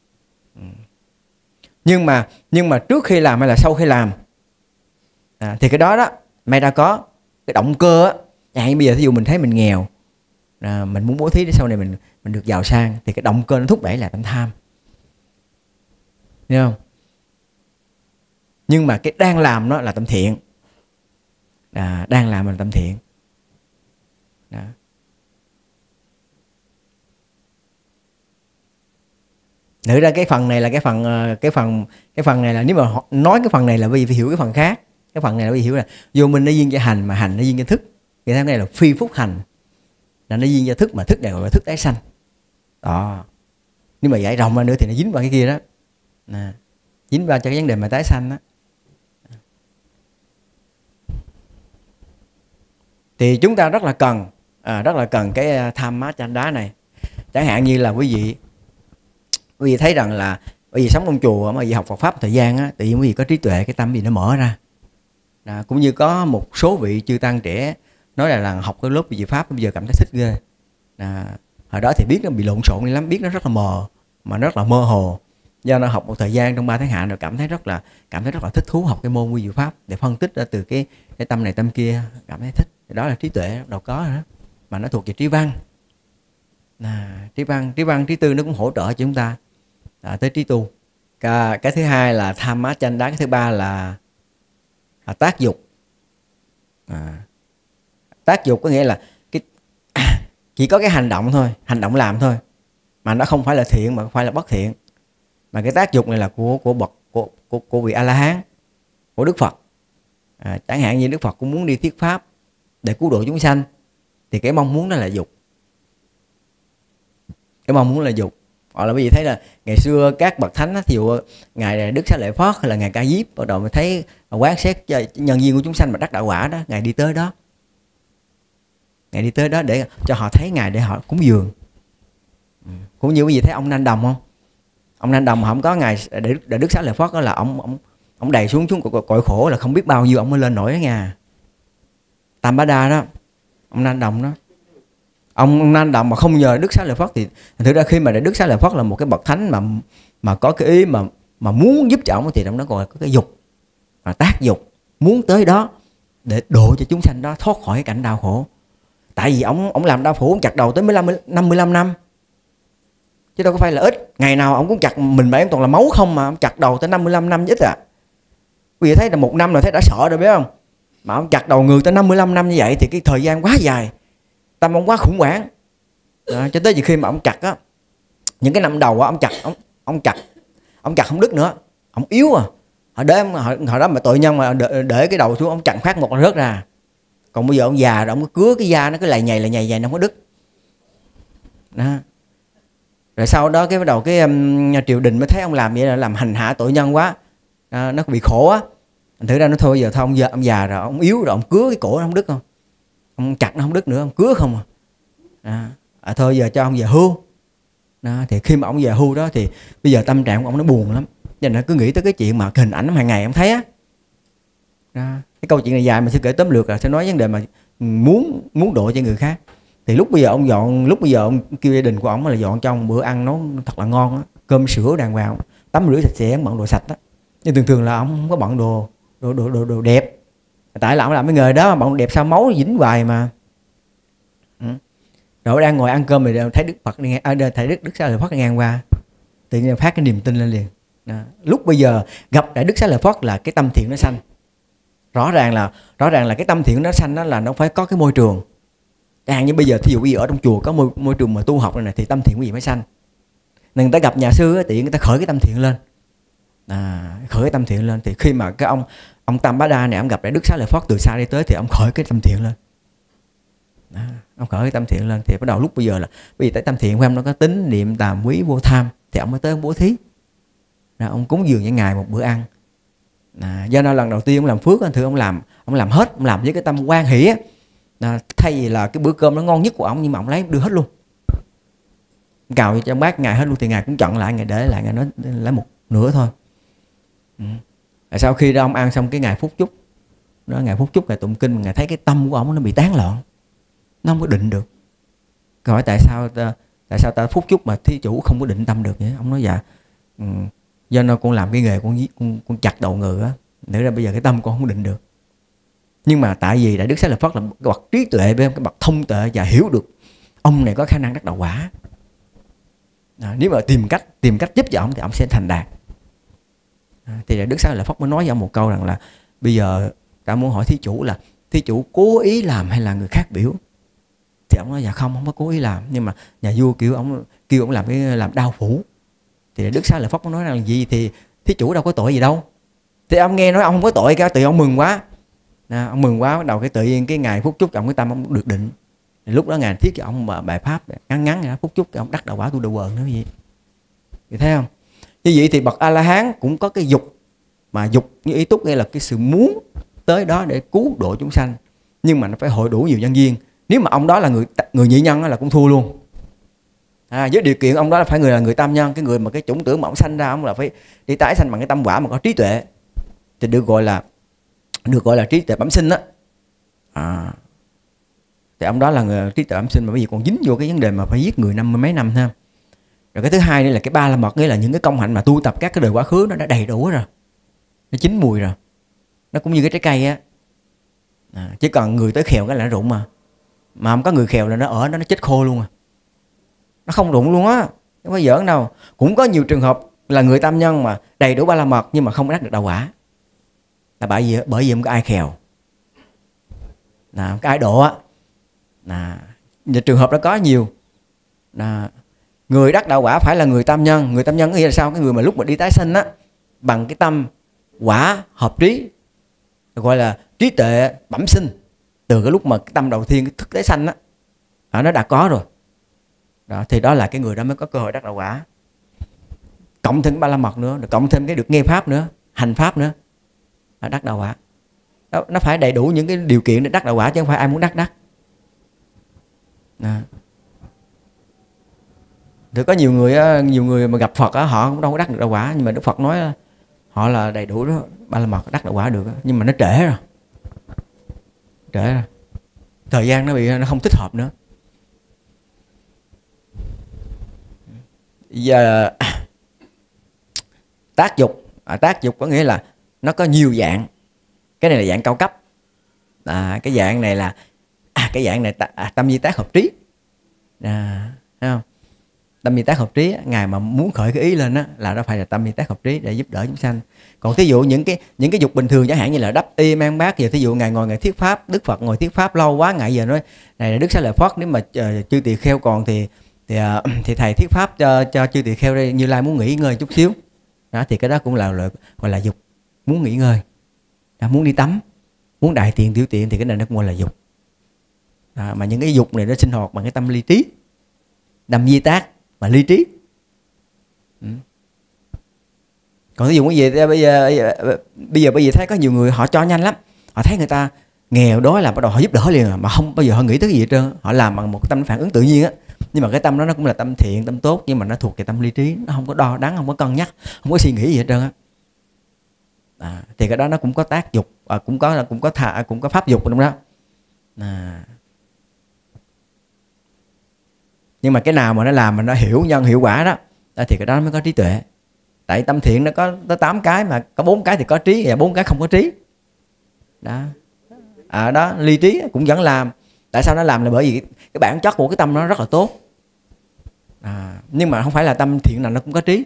Speaker 1: Nhưng mà trước khi làm hay là sau khi làm, thì cái đó may ra có cái động cơ á. Bây giờ thí dụ mình thấy mình nghèo, mình muốn bố thí để sau này mình được giàu sang, thì cái động cơ nó thúc đẩy là tâm tham, hiểu không? Nhưng mà cái đang làm nó là tâm thiện. Đang làm là tâm thiện. Thực ra cái phần này là cái phần này là, nếu mà nói cái phần này là vì phải hiểu cái phần khác. Cái phần này là vì hiểu là vô minh nó duyên cho hành, mà hành nó duyên cho thức. Cái này là phi phúc hành, là nó duyên cho thức, mà thức này gọi là thức tái sanh. Đó. Nhưng mà giải rộng ra nữa thì nó dính vào cái kia đó. Dính vào cho cái vấn đề mà tái sanh đó. Thì chúng ta rất là cần cái tham má chanh đá này. Chẳng hạn như là quý vị thấy rằng là quý vị sống trong chùa mà quý vị học Phật pháp thời gian á, tự nhiên quý vị có trí tuệ, cái tâm gì nó mở ra. Cũng như có một số vị chư tăng trẻ nói là học cái lớp vị pháp bây giờ cảm thấy thích ghê. Hồi đó thì biết nó bị lộn xộn lắm, biết nó rất là mờ, mà rất là mơ hồ. Do nó học một thời gian trong 3 tháng hạ rồi cảm thấy rất là thích thú học cái môn quy diệu pháp để phân tích ra từ cái tâm này tâm kia, cảm thấy thích. Đó là trí tuệ đâu có nữa, mà nó thuộc về trí văn. Trí văn, trí tư nó cũng hỗ trợ cho chúng ta tới trí tu. Cái thứ hai là tham má chanh đá. Cái thứ ba là tác dục. Tác dục có nghĩa là chỉ có cái hành động thôi, hành động làm thôi, mà nó không phải là thiện mà không phải là bất thiện. Mà cái tác dục này là của vị A La Hán, của Đức Phật. Chẳng hạn như Đức Phật cũng muốn đi thuyết pháp để cứu độ chúng sanh, thì cái mong muốn đó là dục. Cái mong muốn là dục. Hoặc là quý vị thấy là ngày xưa các bậc thánh, ví dụ ngài Đức Xá Lợi Phất hay là ngài Ca Diếp, bắt đầu mới thấy quán xét nhân duyên của chúng sanh mà đắc đạo quả đó, ngài đi tới đó. Ngài đi tới đó để cho họ thấy ngài, để họ cúng dường. Cũng như quý vị thấy ông Nanh Đồng không? Ông Nanh Đồng mà không có ngài để Đức Xá Lợi Phất đó là ông đầy xuống cõi khổ là không biết bao nhiêu ông mới lên nổi đó nha. Tam Bá Đa đó, ông Nanh Đồng đó. Ông Nanh Đồng mà không nhờ Đức Xá Lợi Phất thì thực ra khi mà Đức Xá Lợi Phất là một cái bậc thánh mà có cái ý mà muốn giúp cho ông, thì ông đó gọi là có cái dục, và tác dục, muốn tới đó để độ cho chúng sanh đó thoát khỏi cái cảnh đau khổ. Tại vì ông làm đau khổ, ông chặt đầu tới 55 năm, chứ đâu có phải là ít. Ngày nào ông cũng chặt mình, em toàn là máu không, mà ông chặt đầu tới 55 năm ít à. Quý vị thấy là 1 năm là thấy đã sợ rồi, biết không? Mà ông chặt đầu người tới 55 năm như vậy thì cái thời gian quá dài, tâm ông quá khủng hoảng. Cho tới khi mà ông chặt á, những cái năm đầu á, ông chặt không đứt nữa, ông yếu à. Họ đó mà tội nhân mà để cái đầu xuống, ông chặt phát một là rớt ra. Còn bây giờ ông già rồi, ông cứ cứa cái da nó cứ lầy nhầy nó không có đứt đó. Rồi sau đó cái bắt đầu cái triều đình mới thấy ông làm vậy là làm hành hạ tội nhân quá, nó bị khổ á, Thành thử ra nó thôi giờ thôi ông già rồi, ông yếu rồi, ông cứa cái cổ nó không đứt không, ông chặt nó không đứt nữa, ông cứa không thôi giờ cho ông về hưu. Đó, thì khi mà ông về hưu đó thì bây giờ tâm trạng của ông nó buồn lắm, cho nên nó cứ nghĩ tới cái chuyện mà hình ảnh hàng ngày ông thấy á. Cái câu chuyện này dài mà sẽ kể tóm lược là sẽ nói vấn đề mà muốn độ cho người khác. Thì lúc bây giờ ông kêu gia đình của ông là dọn cho ông bữa ăn nó thật là ngon á, cơm sữa đàng hoàng, tắm rửa sạch sẽ, bận đồ sạch á. Nhưng thường là ông không có bận đồ đẹp, tại là ông làm cái nghề đó, bận đồ đẹp sao máu dính hoài mà. Rồi đang ngồi ăn cơm thì thấy Đức Phật đi thấy Đức Xá Lợi Phất ngang qua, tự nhiên phát cái niềm tin lên liền. Lúc bây giờ gặp Đại Đức Xá Lợi Phất là cái tâm thiện nó sanh. Rõ ràng là cái tâm thiện nó sanh đó là nó phải có cái môi trường. Như bây giờ thí dụ bây giờ ở trong chùa có môi trường mà tu học này thì tâm thiện cái gì mới sanh. Nên người ta gặp nhà sư thì người ta khởi cái tâm thiện lên. Khởi cái tâm thiện lên thì khi mà cái ông Tam Bá Đa này ông gặp Đại Đức Xá Lợi Phất từ xa đi tới thì ông khởi cái tâm thiện lên. Ông khởi cái tâm thiện lên thì bắt đầu lúc bây giờ tới tâm thiện của em nó có tính niệm tàm quý vô tham thì ông mới tới ông bố thí. Ông cúng dường cho ngài một bữa ăn. Do đó lần đầu tiên ông làm phước thì ông làm hết, ông làm với cái tâm hoan hỷ á. Thay vì là cái bữa cơm nó ngon nhất của ông nhưng mà ông lấy đưa hết luôn, cào cho bát ngài hết luôn thì ngài cũng chọn lại, ngài để lại, ngài nói lấy một nửa thôi. Sau khi đó ông ăn xong cái ngài phúc chúc đó, ngài phúc chúc, ngài tụng kinh, ngài thấy cái tâm của ông nó bị tán loạn, nó không có định được. Hỏi tại sao ta phúc chúc mà thí chủ không có định tâm được vậy? Ông nói dạ do nó con làm cái nghề con chặt đầu ngựa á, để ra bây giờ cái tâm con không định được. Nhưng mà tại vì Đại Đức Xá Lợi Phất là cái bậc trí tuệ, với cái bậc thông tuệ và hiểu được ông này có khả năng đắc đạo quả. Nếu mà tìm cách giúp cho ông thì ông sẽ thành đạt. Thì Đại Đức Xá Lợi Phất mới nói với ông một câu rằng là bây giờ ta muốn hỏi thí chủ là thí chủ cố ý làm hay là người khác biểu? Thì ông nói dạ không có cố ý làm, nhưng mà nhà vua kêu ông làm đao phủ. Thì Đại Đức Xá Lợi Phất mới nói rằng là gì thì thí chủ đâu có tội gì đâu. Thì ông nghe nói ông không có tội cả, tự ông mừng quá. Ông mừng quá, bắt đầu cái tự nhiên cái ngày phúc chúc ông cái tâm ông được định. Thì lúc đó ngài thiết cho ông bài pháp ngắn phúc chúc ông đắc đạo quả tu đồ quần nữa vậy. Thì thấy không? Như vậy thì bậc A La Hán cũng có cái dục, mà dục như ý túc nghĩa là cái sự muốn tới đó để cứu độ chúng sanh, nhưng mà nó phải hội đủ nhiều nhân duyên. Nếu mà ông đó là người nhị nhân là cũng thua luôn. Với điều kiện ông đó là phải là người tam nhân, cái người mà cái chủng tưởng mà ông sanh ra ông là phải đi tái sanh bằng cái tâm quả mà có trí tuệ thì được gọi là trí tuệ bẩm sinh đó. Thì ông đó là người trí tuệ bẩm sinh, mà bây giờ còn dính vô cái vấn đề mà phải giết người 50 mấy năm ha. Rồi cái thứ hai đây là cái ba la mật, nghĩa là những cái công hạnh mà tu tập các cái đời quá khứ nó đã đầy đủ rồi, nó chín mùi rồi, nó cũng như cái trái cây á. Chỉ cần người tới khèo cái là nó rụng mà không có người khèo là nó chết khô luôn nó không rụng luôn á, không có giỡn đâu. Cũng có nhiều trường hợp là người tam nhân mà đầy đủ ba la mật nhưng mà không đắc được đạo quả, là bởi vì không có ai khèo, cái ai độ á. Trường hợp đó có nhiều. Người đắc đạo quả phải là người tam nhân. Người tam nhân có nghĩa là sao? Cái người mà lúc mà đi tái sinh á, bằng cái tâm quả hợp trí, gọi là trí tuệ bẩm sinh, từ cái lúc mà cái tâm đầu tiên cái thức tái sanh á, nó đã có rồi. Thì đó là cái người đó mới có cơ hội đắc đạo quả. Cộng thêm ba la mật nữa, cộng thêm cái được nghe pháp nữa, hành pháp nữa, là đắc đạo quả. Nó phải đầy đủ những cái điều kiện để đắc đạo quả, chứ không phải ai muốn đắc. Thì có nhiều người mà gặp Phật họ cũng đâu có đắc được đạo quả, nhưng mà Đức Phật nói họ là đầy đủ đó, ba la mật đắc đạo quả được, nhưng mà nó trễ rồi. Thời gian nó không thích hợp nữa. Giờ tác dục có nghĩa là nó có nhiều dạng. Cái này là dạng cao cấp. Cái dạng này là tâm di tác hợp trí. Thấy không? Tâm di tác hợp trí, ngài mà muốn khởi cái ý lên là nó phải là tâm di tác hợp trí để giúp đỡ chúng sanh. Còn thí dụ những cái dục bình thường chẳng hạn như là đắp y mang bát, giờ thí dụ ngài ngồi ngài thuyết pháp, Đức Phật ngồi thuyết pháp lâu quá, ngài giờ nói này là Đức Xá Lợi Phất, nếu mà chư tỳ kheo còn thì thầy thuyết pháp cho chư tỳ kheo đây, Như Lai muốn nghỉ ngơi chút xíu. Thì cái đó cũng là gọi là dục, muốn nghỉ ngơi, muốn đi tắm, muốn đại tiện tiểu tiện, thì cái này nó cũng gọi là dục. Mà những cái dục này nó sinh hoạt bằng cái tâm ly trí, tâm di tác và ly trí. Còn ví dụ cái gì bây giờ thấy có nhiều người họ cho nhanh lắm, họ thấy người ta nghèo đói là bắt đầu họ giúp đỡ liền, mà không bao giờ họ nghĩ tới cái gì hết trơn. Họ làm bằng một tâm phản ứng tự nhiên á, nhưng mà cái tâm đó nó cũng là tâm thiện, tâm tốt, nhưng mà nó thuộc về tâm lý trí, nó không có đo đắn, không có cân nhắc, không có suy nghĩ gì hết trơn á. Thì cái đó nó cũng có tác dục, cũng có pháp dục trong đó. Nhưng mà cái nào mà nó làm mà nó hiểu nhân hiểu quả đó thì cái đó mới có trí tuệ. Tại tâm thiện nó có tới 8 cái, mà có 4 cái thì có trí, và 4 cái không có trí. Đó. Đó, ly trí cũng vẫn làm. Tại sao nó làm là bởi vì cái bản chất của cái tâm nó rất là tốt. Nhưng mà không phải là tâm thiện nào nó cũng có trí.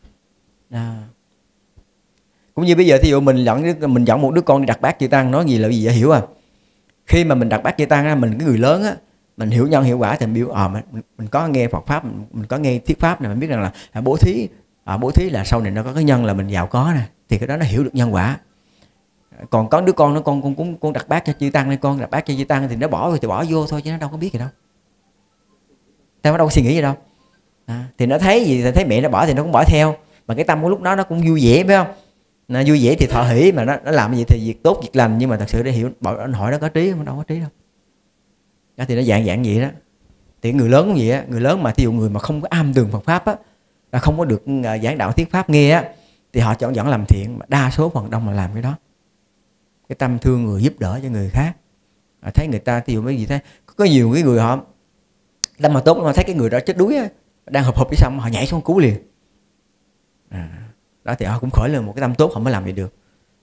Speaker 1: Cũng như bây giờ thí dụ mình dẫn một đứa con đi đặt bát chư tăng, nói gì là gì vậy, hiểu không? Khi mà mình đặt bát chư tăng á, mình cái người lớn á, mình hiểu nhân hiểu quả thì mình biết mình có nghe Phật pháp, mình có nghe thuyết pháp này, mình biết rằng là bố thí là sau này nó có cái nhân là mình giàu có nè, thì cái đó nó hiểu được nhân quả. Còn có đứa con nó con đặt bát cho chư tăng, con đặt bát cho chư tăng thì nó bỏ thì bỏ vô thôi, chứ nó đâu có biết gì đâu, nó đâu có suy nghĩ gì đâu. Thì nó thấy gì, thì thấy mẹ nó bỏ thì nó cũng bỏ theo, mà cái tâm của lúc đó nó cũng vui vẻ, phải không? Nó vui vẻ thì thọ hỷ, mà nó làm gì thì việc tốt việc lành, nhưng mà thật sự để hiểu anh hỏi nó có trí không, đâu có trí đâu. Đó thì nó dạng vậy đó. Thì người lớn cũng vậy á, người lớn mà thí dụ người mà không có am tường Phật pháp á, là không có được giảng đạo thuyết pháp nghe á, thì họ vẫn làm thiện, mà đa số phần đông là làm cái đó, cái tâm thương người, giúp đỡ cho người khác. Thấy người ta thí dụ mấy gì thế, có nhiều cái người họ tâm mà tốt, mà thấy cái người đó chết đuối á, đang hụp đi xong họ nhảy xuống cứu liền. Đó thì họ cũng khởi lên một cái tâm tốt, họ mới làm vậy được.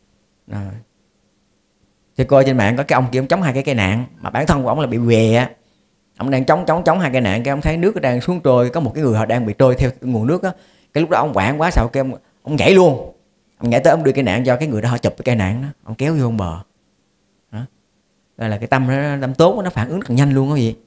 Speaker 1: Thì coi trên mạng có cái ông kia, ông chống 2 cái cây nạn, mà bản thân của ông là bị què, ông đang chống 2 cây nạn, cái ông thấy nước đang xuống trôi, có một cái người họ đang bị trôi theo nguồn nước á, cái lúc đó ông hoảng quá, sao cái ông nhảy luôn, ông nhảy tới, ông đưa cây nạn cho cái người đó, họ chụp cái cây nạn đó, ông kéo vô bờ. Đây là cái tâm tốt, nó phản ứng rất nhanh luôn, có gì.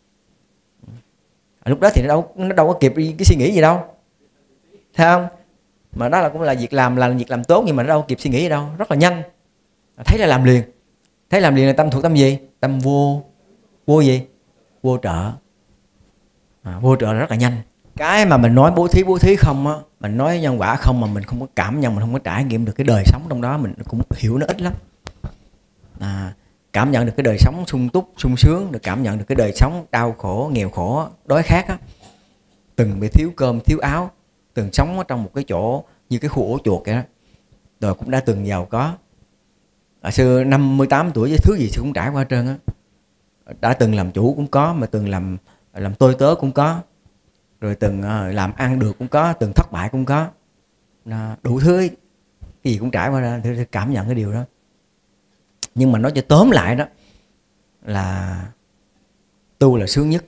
Speaker 1: Lúc đó thì nó đâu có kịp cái suy nghĩ gì đâu, thấy không? Mà đó là cũng là việc làm tốt, nhưng mà nó đâu kịp suy nghĩ gì đâu, rất là nhanh, thấy là làm liền. Thấy làm liền là tâm thuộc tâm gì? Tâm vô gì? Vô trợ. Vô trợ là rất là nhanh. Cái mà mình nói bố thí không á, mình nói nhân quả không, mà mình không có cảm nhận, mình không có trải nghiệm được cái đời sống trong đó, mình cũng hiểu nó ít lắm. Cảm nhận được cái đời sống sung túc, sung sướng, được cảm nhận được cái đời sống đau khổ, nghèo khổ, đói khát á, từng bị thiếu cơm, thiếu áo, từng sống ở trong một cái chỗ như cái khu ổ chuột vậy đó, rồi cũng đã từng giàu có. Xưa 58 tuổi với thứ gì cũng trải qua trơn á. Đã từng làm chủ cũng có, mà từng làm tôi tớ cũng có, rồi từng làm ăn được cũng có, từng thất bại cũng có, đủ thứ, cái gì cũng trải qua ra, thì cảm nhận cái điều đó. Nhưng mà nói cho tóm lại đó là tu là sướng nhất.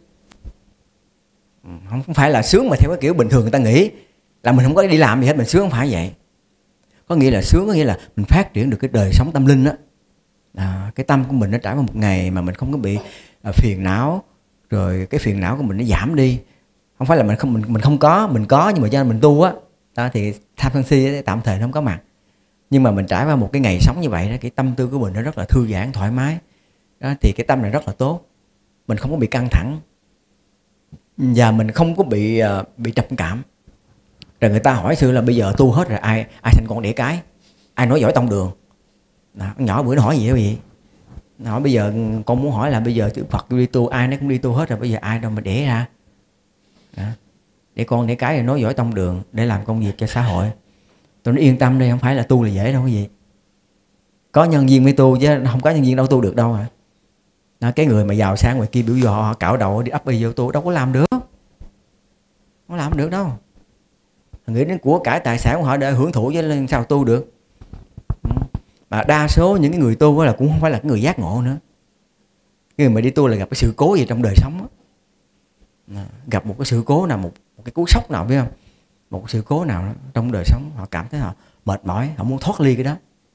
Speaker 1: Không phải là sướng mà theo cái kiểu bình thường người ta nghĩ là mình không có đi làm gì hết, mình sướng, không phải vậy. Có nghĩa là sướng có nghĩa là mình phát triển được cái đời sống tâm linh đó. Cái tâm của mình nó trải qua một ngày mà mình không có bị phiền não, rồi cái phiền não của mình nó giảm đi. Không phải là mình không có, mình có, nhưng mà cho nên mình tu á, thì tham sân si tạm thời nó không có mặt. Nhưng mà mình trải qua một cái ngày sống như vậy đó, cái tâm tư của mình nó rất là thư giãn, thoải mái đó, thì cái tâm này rất là tốt. Mình không có bị căng thẳng, và mình không có bị trầm cảm. Rồi người ta hỏi xưa là bây giờ tu hết rồi, ai sanh con đẻ cái, ai nói giỏi tông đường. Nhỏ bữa nó hỏi gì đó vậy, nó hỏi bây giờ con muốn hỏi là bây giờ chữ Phật đi tu, ai nó cũng đi tu hết rồi, bây giờ ai đâu mà đẻ ra. Để con đẻ cái rồi nói giỏi tông đường để làm công việc cho xã hội. Tôi nói yên tâm đi, không phải là tu là dễ đâu, cái gì có nhân viên mới tu, chứ không có nhân viên đâu tu được đâu. Cái người mà giàu sang ngoài kia biểu dò họ cạo đầu đi ấp đi vô tu đâu có làm được, không làm được đâu. Nghĩ đến của cải tài sản của họ để hưởng thụ, chứ sao tu được. Mà đa số những cái người tu là cũng không phải là cái người giác ngộ nữa. Cái người mà đi tu là gặp cái sự cố gì trong đời sống đó. Gặp một cái sự cố nào, một cái cú sốc nào, biết không, một cái sự cố nào trong đời sống, họ cảm thấy họ mệt mỏi, họ muốn thoát ly cái đó.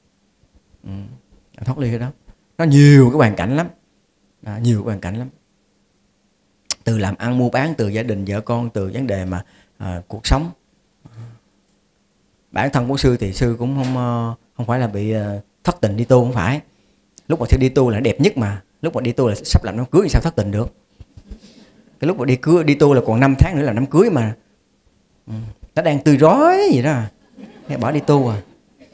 Speaker 1: Thoát ly cái đó. Nó nhiều cái hoàn cảnh lắm, nhiều cái hoàn cảnh lắm. Từ làm ăn mua bán, từ gia đình vợ con, từ vấn đề mà cuộc sống. Bản thân của sư thì sư cũng không phải là bị thất tình đi tu, không phải. Lúc mà sư đi tu là đẹp nhất, mà lúc mà đi tu là sắp làm đám cưới thì sao thất tình được. Cái lúc mà đi tu là còn 5 tháng nữa là đám cưới mà. Nó đang tươi rói vậy đó. nghe bỏ đi tu à.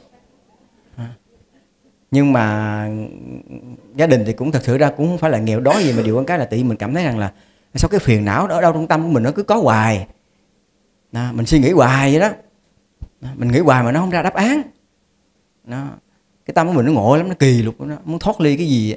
Speaker 1: Nhưng mà gia đình thì cũng thật sự ra cũng không phải là nghèo đói gì, mà điều quan cái là tự nhiên mình cảm thấy rằng là sao cái phiền não ở đâu trong tâm của mình nó cứ có hoài. Mình suy nghĩ hoài vậy đó. Mình nghĩ hoài mà nó không ra đáp án. Cái tâm của mình nó ngộ lắm, nó kỳ lục, nó muốn thoát ly cái gì.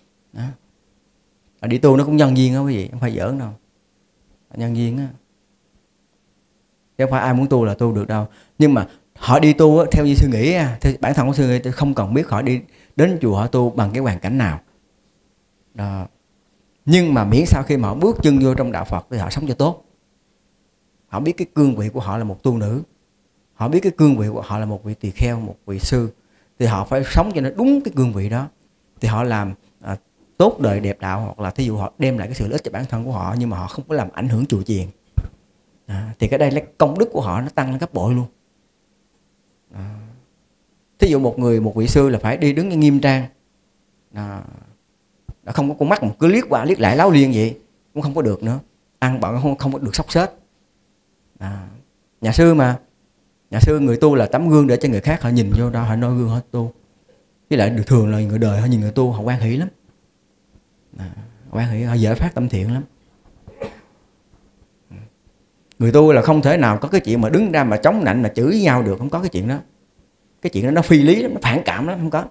Speaker 1: Đi tu nó cũng nhân duyên đó quý vị, không phải giỡn đâu. Nhân duyên á. Chứ không phải ai muốn tu là tu được đâu. Nhưng mà họ đi tu á, theo như suy nghĩ, theo bản thân của suy nghĩ, tôi không cần biết họ đi đến chùa họ tu bằng cái hoàn cảnh nào. Đó. Nhưng mà miễn sau khi mà họ bước chân vô trong đạo Phật thì họ sống cho tốt. Họ biết cái cương vị của họ là một tu nữ, họ biết cái cương vị của họ là một vị tỳ kheo, một vị sư, thì họ phải sống cho nó đúng cái cương vị đó. Thì họ làm tốt đời đẹp đạo, hoặc là thí dụ họ đem lại cái sự lợi ích cho bản thân của họ, nhưng mà họ không có làm ảnh hưởng chùa chiền. Thì cái đây là công đức của họ nó tăng lên gấp bội luôn. Thí dụ một vị sư là phải đi đứng nghiêm trang, không có con mắt một cứ liếc qua liếc lại láo liên vậy cũng không có được nữa. Ăn bận không có được xóc xếch. Nhà sư mà, nhà sư người tu là tấm gương để cho người khác họ nhìn vô đó, họ noi gương họ tu. Với lại thường là người đời họ nhìn người tu họ hoan hỷ lắm. Hoan hỷ, họ dễ phát tâm thiện lắm. Người tu là không thể nào có cái chuyện mà đứng ra mà chống nạnh mà chửi nhau được, không có cái chuyện đó. Cái chuyện đó nó phi lý lắm, nó phản cảm lắm, không có.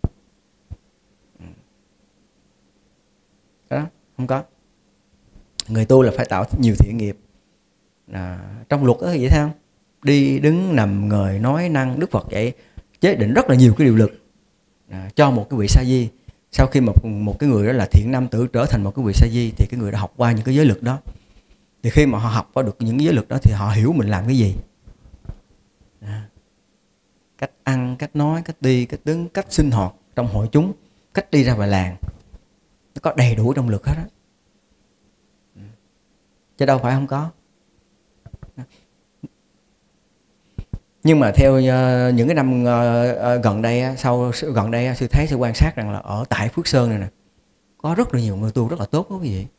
Speaker 1: Đó, không có. Người tu là phải tạo nhiều thiện nghiệp. Trong luật đó vậy thấy không? Đi đứng nằm ngồi nói năng, Đức Phật vậy chế định rất là nhiều cái điều luật cho một cái vị sa di. Sau khi một cái người đó là thiện nam tử trở thành một cái vị sa di thì cái người đã học qua những cái giới luật đó. Thì khi mà họ học qua được những cái giới luật đó thì họ hiểu mình làm cái gì. Cách ăn, cách nói, cách đi, cách đứng, cách sinh hoạt trong hội chúng, cách đi ra ngoài làng, nó có đầy đủ trong luật hết đó. Chứ đâu phải không có. Nhưng mà theo những cái năm gần đây sư thấy, sư quan sát rằng là ở tại Phước Sơn này nè có rất là nhiều người tu rất là tốt đó quý vị.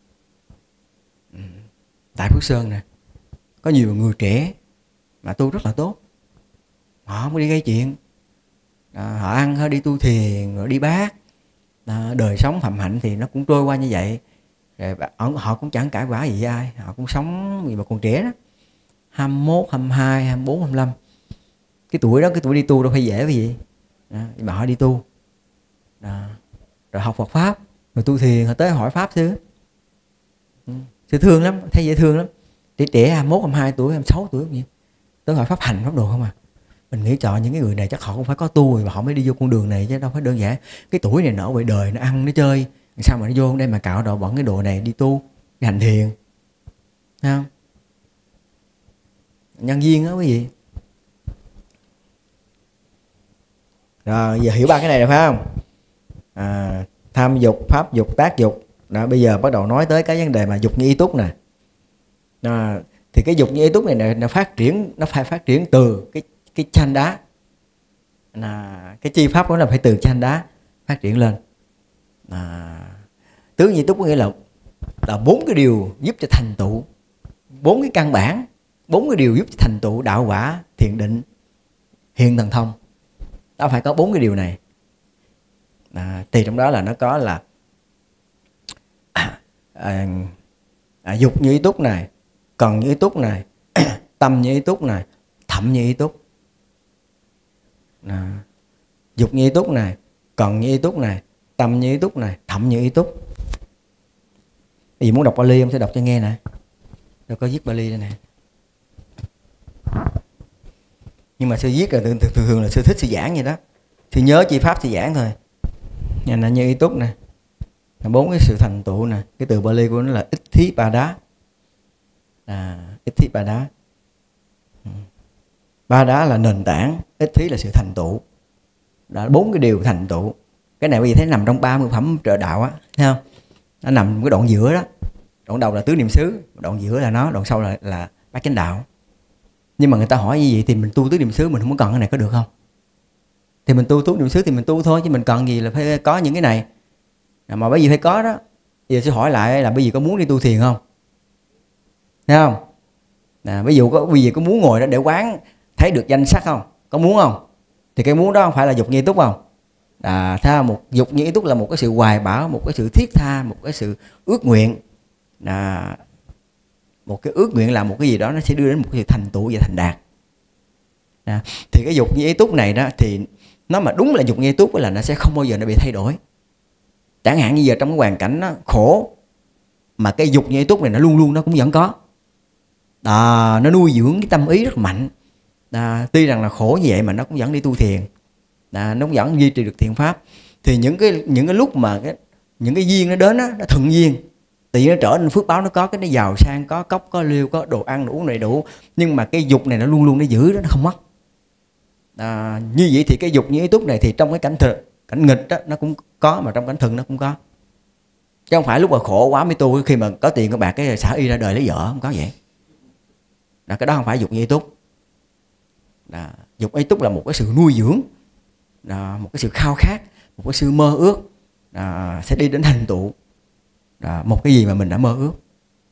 Speaker 1: Tại Phước Sơn nè có nhiều người trẻ mà tu rất là tốt. Họ không có đi gây chuyện, họ ăn, họ đi tu thiền, rồi đi bát, đời sống phạm hạnh thì nó cũng trôi qua như vậy. Rồi họ cũng chẳng cãi vã gì với ai, họ cũng sống gì mà còn trẻ đó, 21, 22, 24, 25. Cái tuổi đó, cái tuổi đi tu đâu phải dễ cái gì. Nhưng mà họ đi tu, rồi học Phật Pháp, rồi tu thiền, họ tới hỏi Pháp sư. Sư thương lắm, thấy dễ thương lắm. Trẻ 21, 22 tuổi, 26 tuổi gì tới hỏi Pháp hành, Pháp đồ không à. Mình nghĩ cho những cái người này chắc họ cũng phải có tu rồi mà họ mới đi vô con đường này chứ đâu phải đơn giản. Cái tuổi này nở về đời, nó ăn, nó chơi, sao mà nó vô đây mà cạo đầu bận cái đồ này đi tu, đi hành thiền. Thấy không? Nhân duyên đó quý vị. Rồi giờ hiểu ba cái này rồi phải không? Tham dục, pháp dục, tác dục. Đó, bây giờ bắt đầu nói tới cái vấn đề mà dục như ý túc nè. Thì cái dục như ý túc này nó phải phát triển từ cái chanh đá. Cái chi pháp của nó phải từ chanh đá phát triển lên. Tứ như túc có nghĩa là 4 cái điều giúp cho thành tựu, 4 cái căn bản, 4 cái điều giúp cho thành tựu đạo quả, thiền định, hiện thần thông. Đó phải có 4 cái điều này. Thì trong đó là nó có là dục như ý túc này, cần như ý túc này, tâm như ý túc này, thậm như ý túc. Dục như ý túc này, cần như ý túc này, tâm như ý túc này, thậm như ý túc. Cái gì muốn đọc Bali không? Sẽ đọc cho nghe nè. Rồi có viết Bali đây nè. Nhưng mà sư viết là thường là sư thích sư giảng vậy đó. Sư nhớ chi pháp sư giảng thôi. Nhà này như ý túc nè, 4 cái sự thành tựu nè. Cái từ Bali của nó là Ithi Pada. Ithi Pada. Pada là nền tảng, Ithi là sự thành tựu. Đó, 4 cái điều thành tựu. Cái này bây giờ thấy nằm trong 30 phẩm trợ đạo á, thấy không? Nó nằm cái đoạn giữa đó. Đoạn đầu là tứ niệm xứ, đoạn giữa là nó, đoạn sau là bát chánh đạo. Nhưng mà người ta hỏi như vậy thì mình tu tứ niệm xứ mình không có cần cái này có được không? Thì mình tu tứ niệm xứ thì mình tu thôi, chứ mình cần gì là phải có những cái này. Mà bởi vì phải có đó. Giờ sẽ hỏi lại là bây giờ có muốn đi tu thiền không? Thấy không? Bây giờ có muốn ngồi đó để quán thấy được danh sắc không? có muốn không? Thì cái muốn đó không phải là dục như ý túc không? Một dục như ý túc là một cái sự hoài bão, một cái sự thiết tha, một cái sự ước nguyện. Một cái ước nguyện là một cái gì đó nó sẽ đưa đến một cái sự thành tựu và thành đạt. Thì cái dục như ý túc này đó, thì nó mà đúng là dục như ý túc là nó sẽ không bao giờ nó bị thay đổi. Chẳng hạn như giờ trong cái hoàn cảnh nó khổ, mà cái dục như ý túc này nó luôn luôn nó cũng vẫn có. Nó nuôi dưỡng cái tâm ý rất mạnh. Tuy rằng là khổ như vậy mà nó cũng vẫn đi tu thiền, nó cũng vẫn duy trì được thiện pháp. Thì những cái lúc mà những cái duyên nó đến đó, nó thuận duyên, tự nhiên nó trở nên phước báo, nó có cái nó giàu sang, có cốc, có liêu, có đồ ăn đồ uống đầy đủ. Nhưng mà cái dục này nó luôn luôn nó giữ đó, nó không mất. Như vậy thì cái dục như ý túc này thì trong cái cảnh nghịch đó, nó cũng có, mà trong cảnh thuận nó cũng có. Chứ không phải lúc mà khổ quá mới tu, khi mà có tiền có bạc cái xả y ra đời lấy vợ, không có vậy. Cái đó không phải dục như ý túc. Dục ý túc là một cái sự nuôi dưỡng, một cái sự khao khát, một cái sự mơ ước, sẽ đi đến thành tựu một cái gì mà mình đã mơ ước.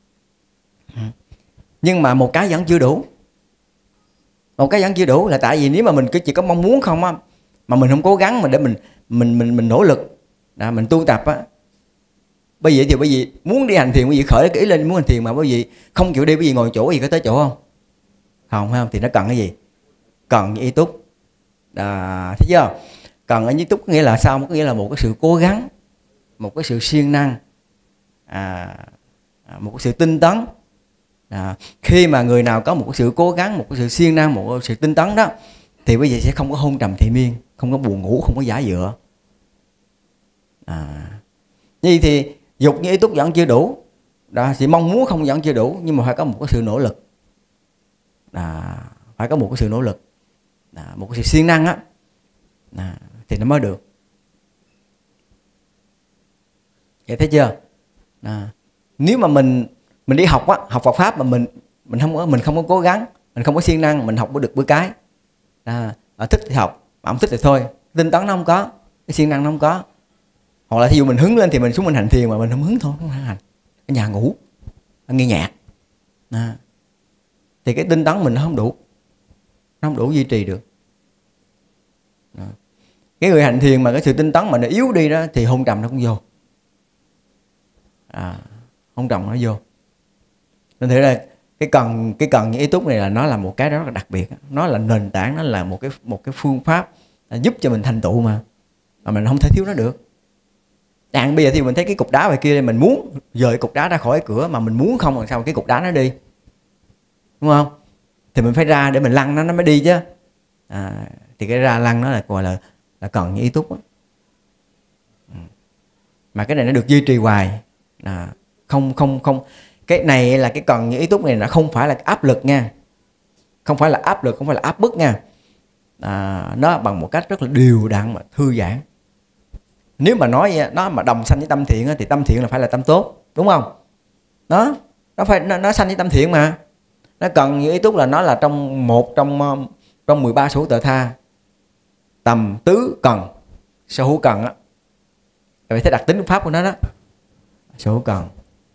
Speaker 1: Nhưng mà một cái vẫn chưa đủ. Một cái vẫn chưa đủ là tại vì nếu mà mình chỉ có mong muốn không á, mà mình không cố gắng mà để mình nỗ lực, mình tu tập á. Bởi vậy thì bởi vì muốn đi hành thiền, bởi vì khởi cái ý lên muốn hành thiền mà bởi vì không chịu đi, bởi vì ngồi chỗ gì có tới chỗ không? Không, thì nó cần cái gì? Cần ý túc. Thấy chưa? Cần ở ý túc nghĩa là sao? Có nghĩa là một cái sự cố gắng, một cái sự siêng năng, một cái sự tinh tấn. Khi mà người nào có một cái sự cố gắng, một cái sự siêng năng, một cái sự tinh tấn đó, thì bây giờ sẽ không có hôn trầm thị miên, không có buồn ngủ, không có giả dựa. Như thì dục như ý túc vẫn chưa đủ. Chỉ mong muốn không vẫn chưa đủ, nhưng mà phải có một cái sự nỗ lực. Phải có một cái sự nỗ lực, một cái sự siêng năng á, thì nó mới được. Vậy thấy chưa? Nếu mà mình đi học á, học Phật pháp mà mình không có cố gắng, mình không có siêng năng, mình học được bữa cái. Thích thì học, mà không thích thì thôi. Tinh tấn nó không có, cái siêng năng nó không có. Hoặc là thí dụ mình hứng lên thì mình xuống mình hành thiền, mà mình không hứng thôi, không hành. Ở nhà ngủ, nghe nhạc. Thì cái tinh tấn mình nó không đủ. Nó không đủ duy trì được. Cái người hành thiền mà cái sự tinh tấn mà nó yếu đi đó, thì hôn trầm nó cũng vô. Hôn trầm nó vô. Nên thế là cái cần những ý túc này là nó là một cái rất là đặc biệt. Nó là nền tảng, nó là một cái phương pháp giúp cho mình thành tựu mà mình không thể thiếu nó được. Bây giờ thì mình thấy cái cục đá ngoài kia, mình muốn dời cục đá ra khỏi cửa, mà mình muốn không làm sao cái cục đá nó đi, đúng không? Thì mình phải ra để mình lăn nó mới đi chứ. Thì cái ra lăn nó là gọi là cần những ý túc. Mà cái này nó được duy trì hoài. Không cái này là cái cần những ý túc này, nó không phải là áp lực nha, không phải là áp lực, không phải là áp bức nha. Nó bằng một cách rất là đều đặn mà thư giãn. Nếu mà nói nó mà đồng sanh với tâm thiện thì tâm thiện là phải là tâm tốt, đúng không? Nó phải nó sanh với tâm thiện mà. Nó cần những ý túc là nó là trong 13 số tự tha, tầm tứ cần, sở hữu cần á. Vậy thấy đặc tính pháp của nó đó, sở hữu cần.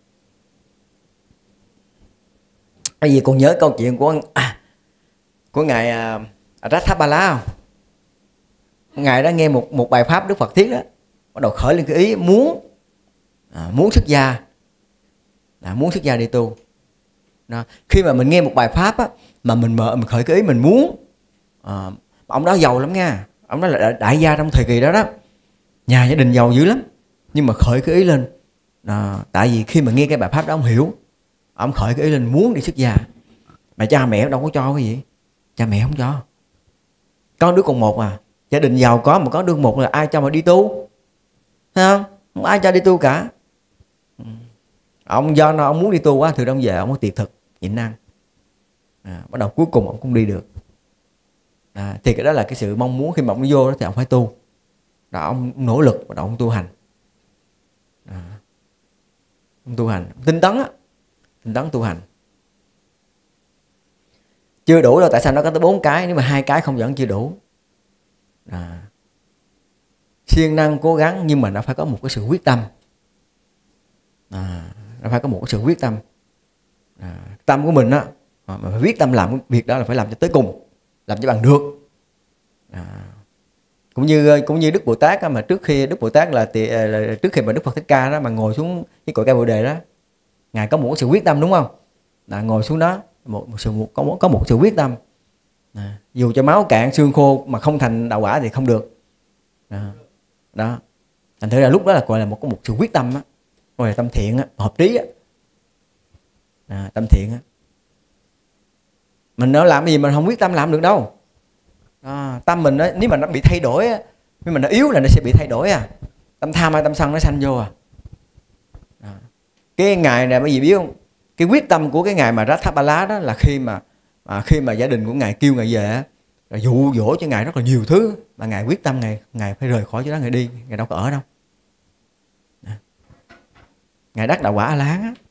Speaker 1: Cái gì còn nhớ câu chuyện của ngài Rathabala không? Ngài đã nghe một bài pháp Đức Phật thuyết đó, bắt đầu khởi lên cái ý muốn xuất gia, muốn xuất gia đi tu. Khi mà mình nghe một bài pháp á, mà mình khởi cái ý mình muốn, ông đó giàu lắm nha, ông đó là đại gia trong thời kỳ đó đó, nhà gia đình giàu dữ lắm, nhưng mà khởi cái ý lên, tại vì khi mà nghe cái bài pháp đó ông hiểu, ông khởi cái ý lên muốn đi xuất gia, mà cha mẹ đâu có cho cái gì, cha mẹ không cho, có đứa con một à, gia đình giàu có mà có đứa một là ai cho mà đi tu, thấy không? Không ai cho đi tu cả. Ông do nó ông muốn đi tu quá, từ đông về ông có tiệc thực nhịn ăn, bắt đầu cuối cùng ông cũng đi được. Thì cái đó là cái sự mong muốn, khi mà ông vô đó thì ông phải tu, đó, ông nỗ lực và ông tu hành, ông tu hành tinh tấn á, tinh tấn tu hành. Chưa đủ đâu, tại sao nó có tới 4 cái, nếu mà 2 cái không vẫn chưa đủ. Siêng năng cố gắng, nhưng mà nó phải có một cái sự quyết tâm. Nó phải có một cái sự quyết tâm. Tâm của mình á, mà phải quyết tâm làm cái việc đó là phải làm cho tới cùng, làm cho bằng được. À. Cũng như Đức Bồ Tát á, mà trước khi Đức Bồ Tát trước khi mà Đức Phật Thích Ca đó mà ngồi xuống cái cội cây Bồ đề đó, ngài có một sự quyết tâm, đúng không? Là ngồi xuống đó có một sự quyết tâm. Dù cho máu cạn xương khô mà không thành đạo quả thì không được. Đó. Thành thử là lúc đó là gọi là có một sự quyết tâm á, gọi là tâm thiện á, hợp trí á. Tâm thiện á. Mình nó làm gì mình không quyết tâm làm được đâu. Tâm mình đó, nếu mà nó bị thay đổi á, nếu mà nó yếu là nó sẽ bị thay đổi à. Tâm tham hay tâm sân nó sanh vô à. Cái ngày này bởi vì biết không, cái quyết tâm của cái ngày mà Rathabala đó là khi mà gia đình của ngài kêu ngài về á, rồi dụ dỗ cho ngài rất là nhiều thứ, mà ngài quyết tâm ngài phải rời khỏi chỗ đó, ngài đi, ngài đâu có ở đâu. Ngài đắc đạo quả A La Hán á.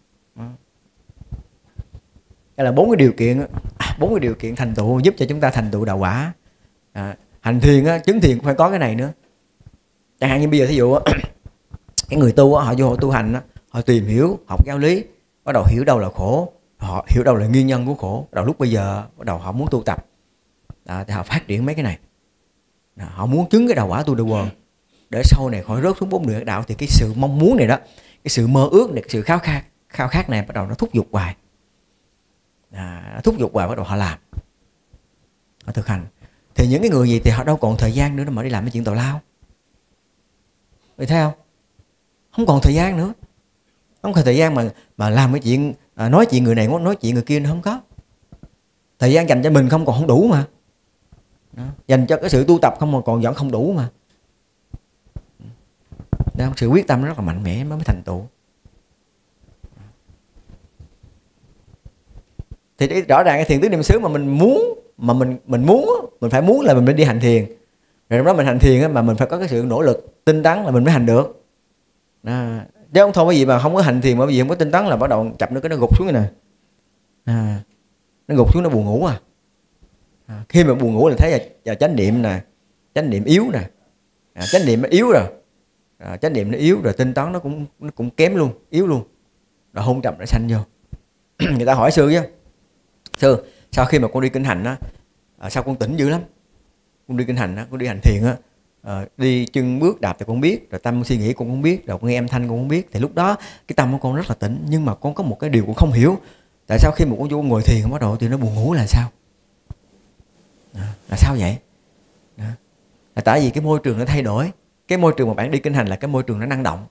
Speaker 1: Đây là 4 cái điều kiện thành tựu giúp cho chúng ta thành tựu đạo quả. Hành thiền á, chứng thiền cũng phải có cái này nữa. Chẳng hạn như bây giờ thí dụ cái người tu á, họ vô họ tu hành á, họ tìm hiểu, học giáo lý, bắt đầu hiểu đâu là khổ, họ hiểu đâu là nguyên nhân của khổ, bắt đầu lúc bây giờ bắt đầu họ muốn tu tập, thì họ phát triển mấy cái này. Họ muốn chứng cái đạo quả tu đà quần để sau này khỏi rớt xuống 4 đường ác đạo, thì cái sự mong muốn này đó, cái sự mơ ước này, cái sự khao khát này bắt đầu nó thúc giục hoài. Thúc giục hoài, bắt đầu họ làm, họ thực hành. Thì những cái người gì thì họ đâu còn thời gian nữa mà đi làm cái chuyện tào lao. Vậy thấy không? Không còn thời gian nữa. Không còn thời gian mà làm cái chuyện nói chuyện người này, nói chuyện người kia, nó không có. Thời gian dành cho mình còn không đủ mà. Dành cho cái sự tu tập còn vẫn không đủ mà. Đó, sự quyết tâm rất là mạnh mẽ mới thành tựu. Thì rõ ràng cái thiền tứ niệm xứ mà mình muốn, mình phải muốn là mình mới đi hành thiền. Rồi trong đó mình hành thiền mà mình phải có cái sự nỗ lực tinh tấn là mình mới hành được. Chứ không thôi cái gì mà không có hành thiền mà cái gì không có tinh tấn là bắt đầu chậm nữa cái nó gục xuống như này. Nó gục xuống, nó buồn ngủ khi mà buồn ngủ là thấy là chánh niệm nè, chánh niệm yếu nè, chánh niệm nó yếu rồi, chánh niệm nó yếu rồi, tinh tấn nó cũng kém luôn, yếu luôn, rồi hôn trầm nó sanh vô. Người ta hỏi sư chứ, sư sau khi mà con đi kinh hành á, sao con tỉnh dữ lắm, con đi kinh hành á, con đi hành thiền á, đi chân bước đạp thì con biết, rồi tâm suy nghĩ con cũng biết, rồi con nghe âm thanh con cũng biết, thì lúc đó cái tâm của con rất là tỉnh, nhưng mà con có một cái điều con không hiểu, tại sao khi mà con vô ngồi thiền bắt đầu thì nó buồn ngủ là sao? Là sao vậy? Là tại vì cái môi trường nó thay đổi. Cái môi trường mà bạn đi kinh hành là cái môi trường nó năng động.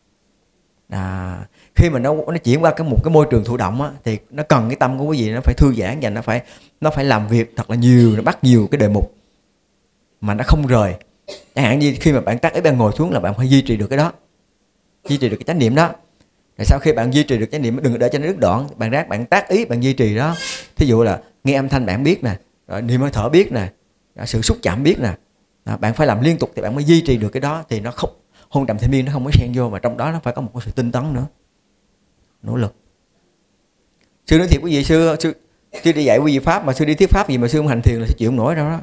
Speaker 1: Khi mà nó chuyển qua một cái môi trường thụ động á, thì nó cần cái tâm của quý vị nó phải thư giãn và nó phải làm việc thật là nhiều, nó bắt nhiều cái đề mục mà nó không rời. Chẳng hạn như khi mà bạn tắt ý bạn ngồi xuống là bạn phải duy trì được cái đó, duy trì được cái chánh niệm đó. Rồi sau khi bạn duy trì được chánh niệm, đừng để cho nó đứt đoạn, bạn tác ý, bạn duy trì đó. Thí dụ là nghe âm thanh bạn biết nè, rồi niệm hơi thở biết nè, sự xúc chạm biết nè, bạn phải làm liên tục thì bạn mới duy trì được cái đó, thì nó không hôn trầm thiền miên nó không có xen vô, mà trong đó nó phải có một cái sự tinh tấn nữa, nỗ lực. Sư nói thiệt quý vị, sư đi dạy quý vị pháp mà sư đi thuyết pháp gì mà sư không hành thiền là sư chịu không nổi đâu đó.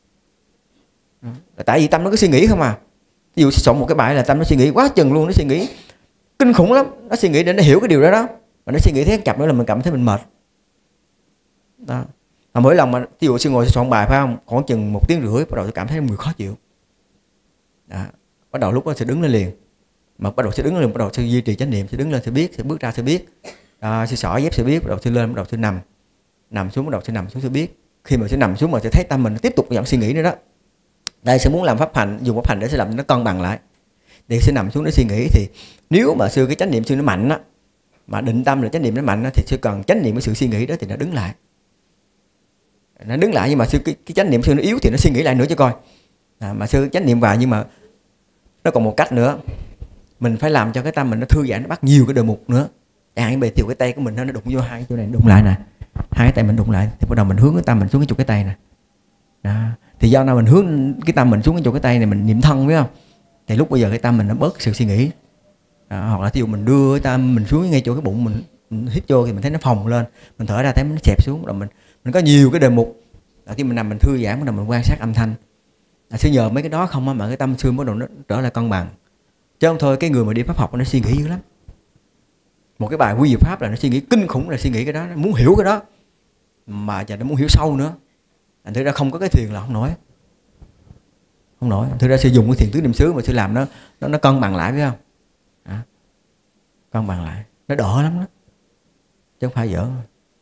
Speaker 1: Tại vì tâm nó cứ suy nghĩ không à. Ví dụ soạn một cái bài là tâm nó suy nghĩ quá chừng luôn, nó suy nghĩ kinh khủng lắm, nó suy nghĩ để nó hiểu cái điều đó đó, mà nó suy nghĩ thế chập nữa là mình cảm thấy mình mệt đó. Mà mỗi lần mà ví dụ sư ngồi soạn bài phải không, khoảng chừng 1 tiếng rưỡi bắt đầu tôi cảm thấy người khó chịu đó. Bắt đầu lúc đó sẽ đứng lên liền, mà bắt đầu sẽ đứng lên, bắt đầu sẽ duy trì chánh niệm, sẽ đứng lên sẽ biết, sẽ bước ra sẽ biết, sẽ xỏ dép sẽ biết, bắt đầu sẽ lên, bắt đầu sẽ nằm xuống, bắt đầu sẽ nằm xuống sẽ biết. Khi mà sẽ nằm xuống mà sẽ thấy tâm mình nó tiếp tục vẫn suy nghĩ nữa đó. Đây sẽ muốn làm pháp hành, dùng pháp hành để sẽ làm nó cân bằng lại, để sẽ nằm xuống để suy nghĩ. Thì nếu mà sư cái chánh niệm sư nó mạnh á, mà định tâm là chánh niệm nó mạnh á, thì sư cần chánh niệm với sự suy nghĩ đó thì nó đứng lại. Nó đứng lại, nhưng mà sư cái chánh niệm sư nó yếu thì nó suy nghĩ lại nữa cho coi. Mà sư chánh niệm vào, nhưng mà nó còn một cách nữa, mình phải làm cho cái tâm mình nó thư giãn, nó bắt nhiều cái đề mục nữa. Chẳng hạn như bề tiểu cái tay của mình nó đụng vô hai chỗ này, đụng lại nè, hai cái tay mình đụng lại thì bắt đầu mình hướng cái tâm mình xuống cái chỗ cái tay nè. Thì do nào mình hướng cái tâm mình xuống cái chỗ cái tay này, mình niệm thân, biết không? Thì lúc bây giờ cái tâm mình nó bớt sự suy nghĩ. Hoặc là ví dụ mình đưa cái tâm mình xuống ngay chỗ cái bụng mình hít vô thì mình thấy nó phồng lên, mình thở ra thấy nó xẹp xuống, rồi mình có nhiều cái đề mục. Khi mình nằm mình thư giãn, bắt đầu mình quan sát âm thanh. Sư nhờ mấy cái đó không á mà cái tâm sư bắt đầu nó trở lại cân bằng. Chứ không thôi cái người mà đi pháp học nó suy nghĩ dữ lắm. Một cái bài quy diệu pháp là nó suy nghĩ kinh khủng, là suy nghĩ cái đó, nó muốn hiểu cái đó, mà giờ nó muốn hiểu sâu nữa. Thành thử ra không có cái thiền là không nổi. không nổi. Thực ra sư dùng cái thiền tứ niệm xứ mà sư làm nó cân bằng lại, biết không? Cân bằng lại, nó đỡ lắm đó, chứ không phải giỡn.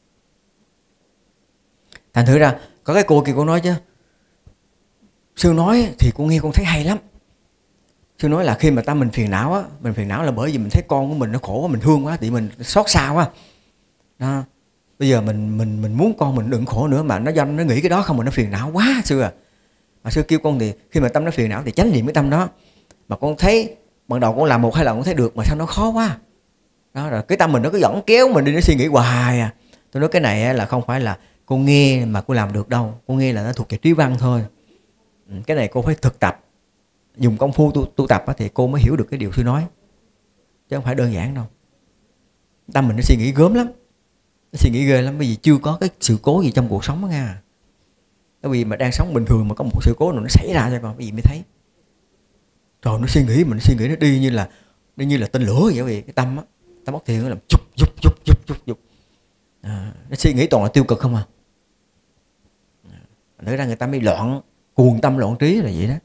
Speaker 1: Thành thử ra có cái cô kia cô nói chứ, sư nói thì cô nghe con thấy hay lắm. Sư nói là khi mà tâm mình phiền não á, mình phiền não là bởi vì mình thấy con của mình nó khổ quá, mình thương quá, thì mình xót xa quá đó. Bây giờ mình muốn con mình đừng khổ nữa, mà nó do nó nghĩ cái đó không mà nó phiền não quá sư à. Mà sư kêu con thì khi mà tâm nó phiền não thì chánh niệm cái tâm đó. Mà con thấy ban đầu con làm 1-2 lần con thấy được, mà sao nó khó quá đó, rồi cái tâm mình nó cứ dẫn kéo mình đi, nó suy nghĩ hoài à. Tôi nói cái này là không phải là cô nghe mà cô làm được đâu, cô nghe là nó thuộc về trí văn thôi. Cái này cô phải thực tập, dùng công phu tu tập thì cô mới hiểu được cái điều sư nói, chứ không phải đơn giản đâu. Tâm mình nó suy nghĩ gớm lắm, nó suy nghĩ ghê lắm, bởi vì chưa có cái sự cố gì trong cuộc sống đó nha. Bởi vì mà đang sống bình thường mà có một sự cố nào nó xảy ra cho con, bởi vì mới thấy. Rồi nó suy nghĩ, mình suy nghĩ nó đi như là tên lửa vậy. Vì cái tâm á, tâm bất thiện nó làm chụp. Nó suy nghĩ toàn là tiêu cực không à. Thực ra người ta mới loạn, cuồng tâm loạn trí là vậy đó.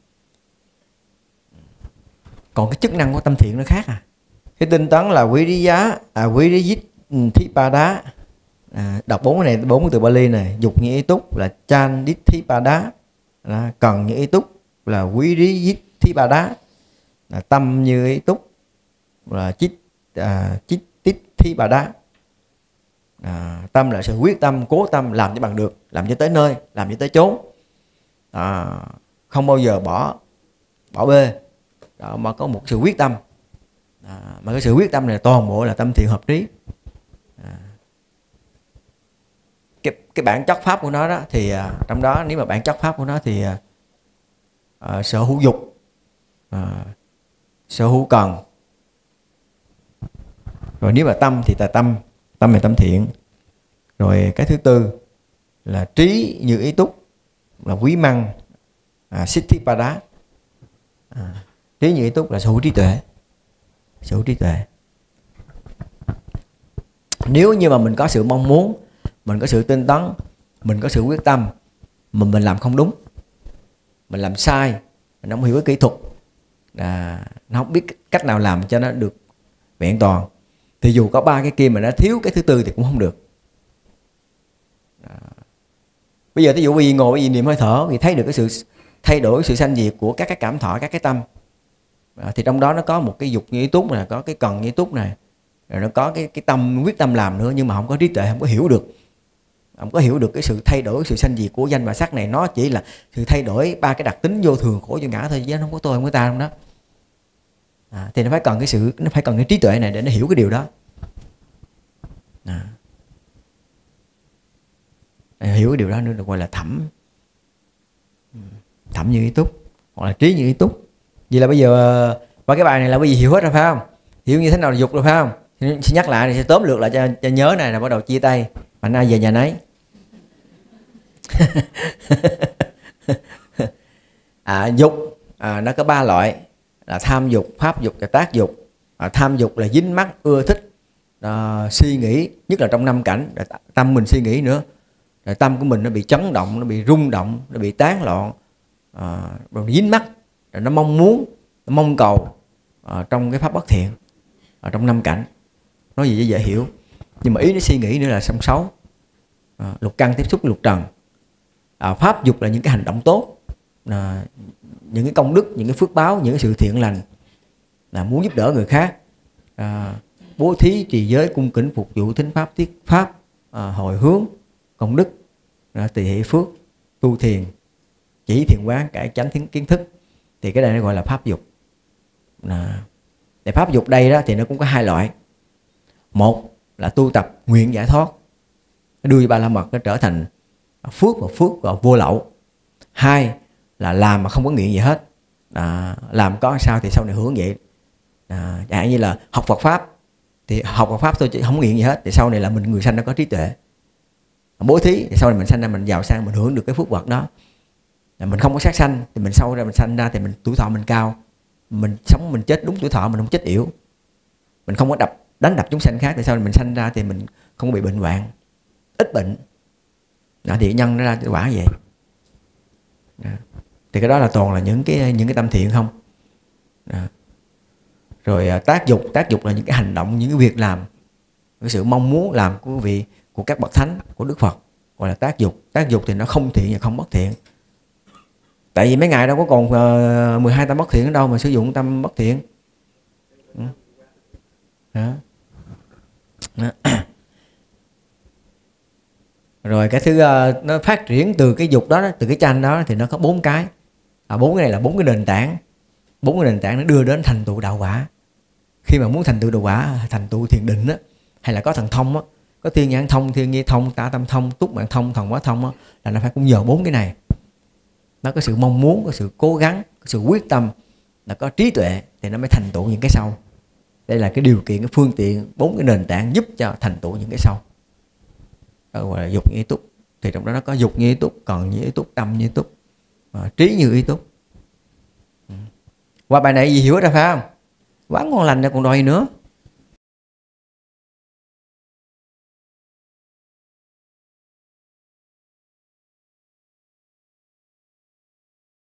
Speaker 1: Còn cái chức năng của tâm thiện nó khác à. Cái tinh tấn là Viridiyitthippada. Đọc 4 cái này, 4 cái từ Bali này. Dục như ý túc là Chanditthippada, cần như ý túc là Viridiyitthippada, tâm như ý túc là Chittitthippada. Tâm là sự quyết tâm, cố tâm, làm cho bằng được, làm cho tới nơi, làm cho tới chốn, không bao giờ bỏ bê đó, mà có một sự quyết tâm. Mà cái sự quyết tâm này toàn bộ là tâm thiện hợp trí. Cái bản chất pháp của nó đó thì trong đó, nếu mà bản chất pháp của nó thì sở hữu dục, sở hữu cần. Rồi nếu mà tâm thì là tâm là tâm thiện. Rồi cái thứ tư là trí như ý túc là quý măng, Siddhipada. Trí như ý túc là sở hữu trí tuệ. Sở hữu trí tuệ. Nếu như mà mình có sự mong muốn, mình có sự tinh tấn, mình có sự quyết tâm, mà mình làm không đúng, mình làm sai, mình không hiểu cái kỹ thuật, nó không biết cách nào làm cho nó được vẹn toàn, thì dù có 3 cái kia mà nó thiếu cái thứ tư thì cũng không được. Bây giờ ví dụ vì ngồi, vì niệm hơi thở, vì thấy được cái sự thay đổi, sự sanh diệt của các cái cảm thọ, các cái tâm, thì trong đó nó có một cái dục như ý túc này, có cái cần như ý túc này, rồi nó có cái tâm, quyết tâm làm nữa, nhưng mà không có trí tuệ, không có hiểu được. Không có hiểu được cái sự thay đổi, sự sanh diệt của danh và sắc này. Nó chỉ là sự thay đổi 3 cái đặc tính vô thường, khổ vô ngã thôi, chứ nó không có tôi, không có ta trong đó. Thì nó phải cần cái trí tuệ này để nó hiểu cái điều đó. Hiểu cái điều đó nữa được gọi là thẩm như ý túc, hoặc là trí như ý túc. Vậy là bây giờ qua cái bài này là bây giờ hiểu hết rồi phải không? Hiểu như thế nào là dục rồi phải không? Xin nhắc lại, sẽ tóm lược lại cho nhớ này, là bắt đầu chia tay, mạnh ai về nhà nấy. Dục nó có 3 loại là tham dục, pháp dục và tác dục. Tham dục là dính mắc, ưa thích, suy nghĩ, nhất là trong 5 cảnh, rồi tâm mình suy nghĩ nữa, rồi tâm của mình nó bị chấn động, nó bị rung động, nó bị tán loạn, rồi dính mắc, rồi nó mong muốn, nó mong cầu trong cái pháp bất thiện, trong 5 cảnh. Nói gì cho dễ hiểu, nhưng mà ý nó suy nghĩ nữa là song xấu. Lục căn tiếp xúc lục trần. Pháp dục là những cái hành động tốt, những cái công đức, những cái phước báo, những cái sự thiện lành, là muốn giúp đỡ người khác, bố thí, trì giới, cung kính, phục vụ, thính pháp, thuyết pháp, hồi hướng, công đức, tỳ hỷ phước, tu thiền, chỉ thiền quán, cải chánh kiến thức. Thì cái này nó gọi là pháp dục. Để pháp dục đây đó thì nó cũng có 2 loại. Một là tu tập nguyện giải thoát, nó đưa Ba La Mật nó trở thành phước và vô lậu. 2 là làm mà không có nghiện gì hết, làm có sao thì sau này hưởng vậy. Chẳng hạn như là học Phật pháp, thì học Phật pháp thôi chứ không nghiện gì hết, thì sau này là mình người sanh nó có trí tuệ. Bố thí thì sau này mình sanh ra mình giàu sang, mình hưởng được cái phước vật đó. Mình không có sát sanh thì mình sau ra mình sanh ra thì mình tuổi thọ mình cao, mình sống mình chết đúng tuổi thọ, mình không chết yểu, mình không có đánh đập chúng sanh khác, thì sau này mình sanh ra thì mình không có bị bệnh hoạn, ít bệnh. Thì nhân nó ra quả vậy. thì cái đó là toàn là những cái tâm thiện không. Rồi tác dục là những cái hành động, những cái việc làm, cái sự mong muốn làm của quý vị, của các bậc thánh, của Đức Phật, gọi là tác dục. Tác dục thì nó không thiện và không bất thiện. Tại vì mấy ngài đâu có còn 12 tâm bất thiện ở đâu mà sử dụng tâm bất thiện. Đó. Đó. Rồi cái thứ nó phát triển từ cái dục đó, từ cái chanh đó thì nó có 4 cái. 4 cái này là 4 cái nền tảng. 4 cái nền tảng nó đưa đến thành tựu đạo quả. Khi mà muốn thành tựu đạo quả, thành tựu thiền định á, hay là có thần thông á, có thiên nhãn thông, thiên nhi thông, ta tâm thông, túc mạng thông, thần hóa thông á, là nó phải cũng nhờ 4 cái này. Nó có sự mong muốn, có sự cố gắng, có sự quyết tâm, là có trí tuệ thì nó mới thành tựu những cái sau. Đây là cái điều kiện, cái phương tiện, 4 cái nền tảng giúp cho thành tựu những cái sau. Đó gọi là dục như ý túc. Thì trong đó nó có dục như ý túc, còn như ý túc, tâm như ý túc, trí như ý túc. Qua bài này gì hiểu ra phải không? Quá ngon lành rồi còn đòi nữa.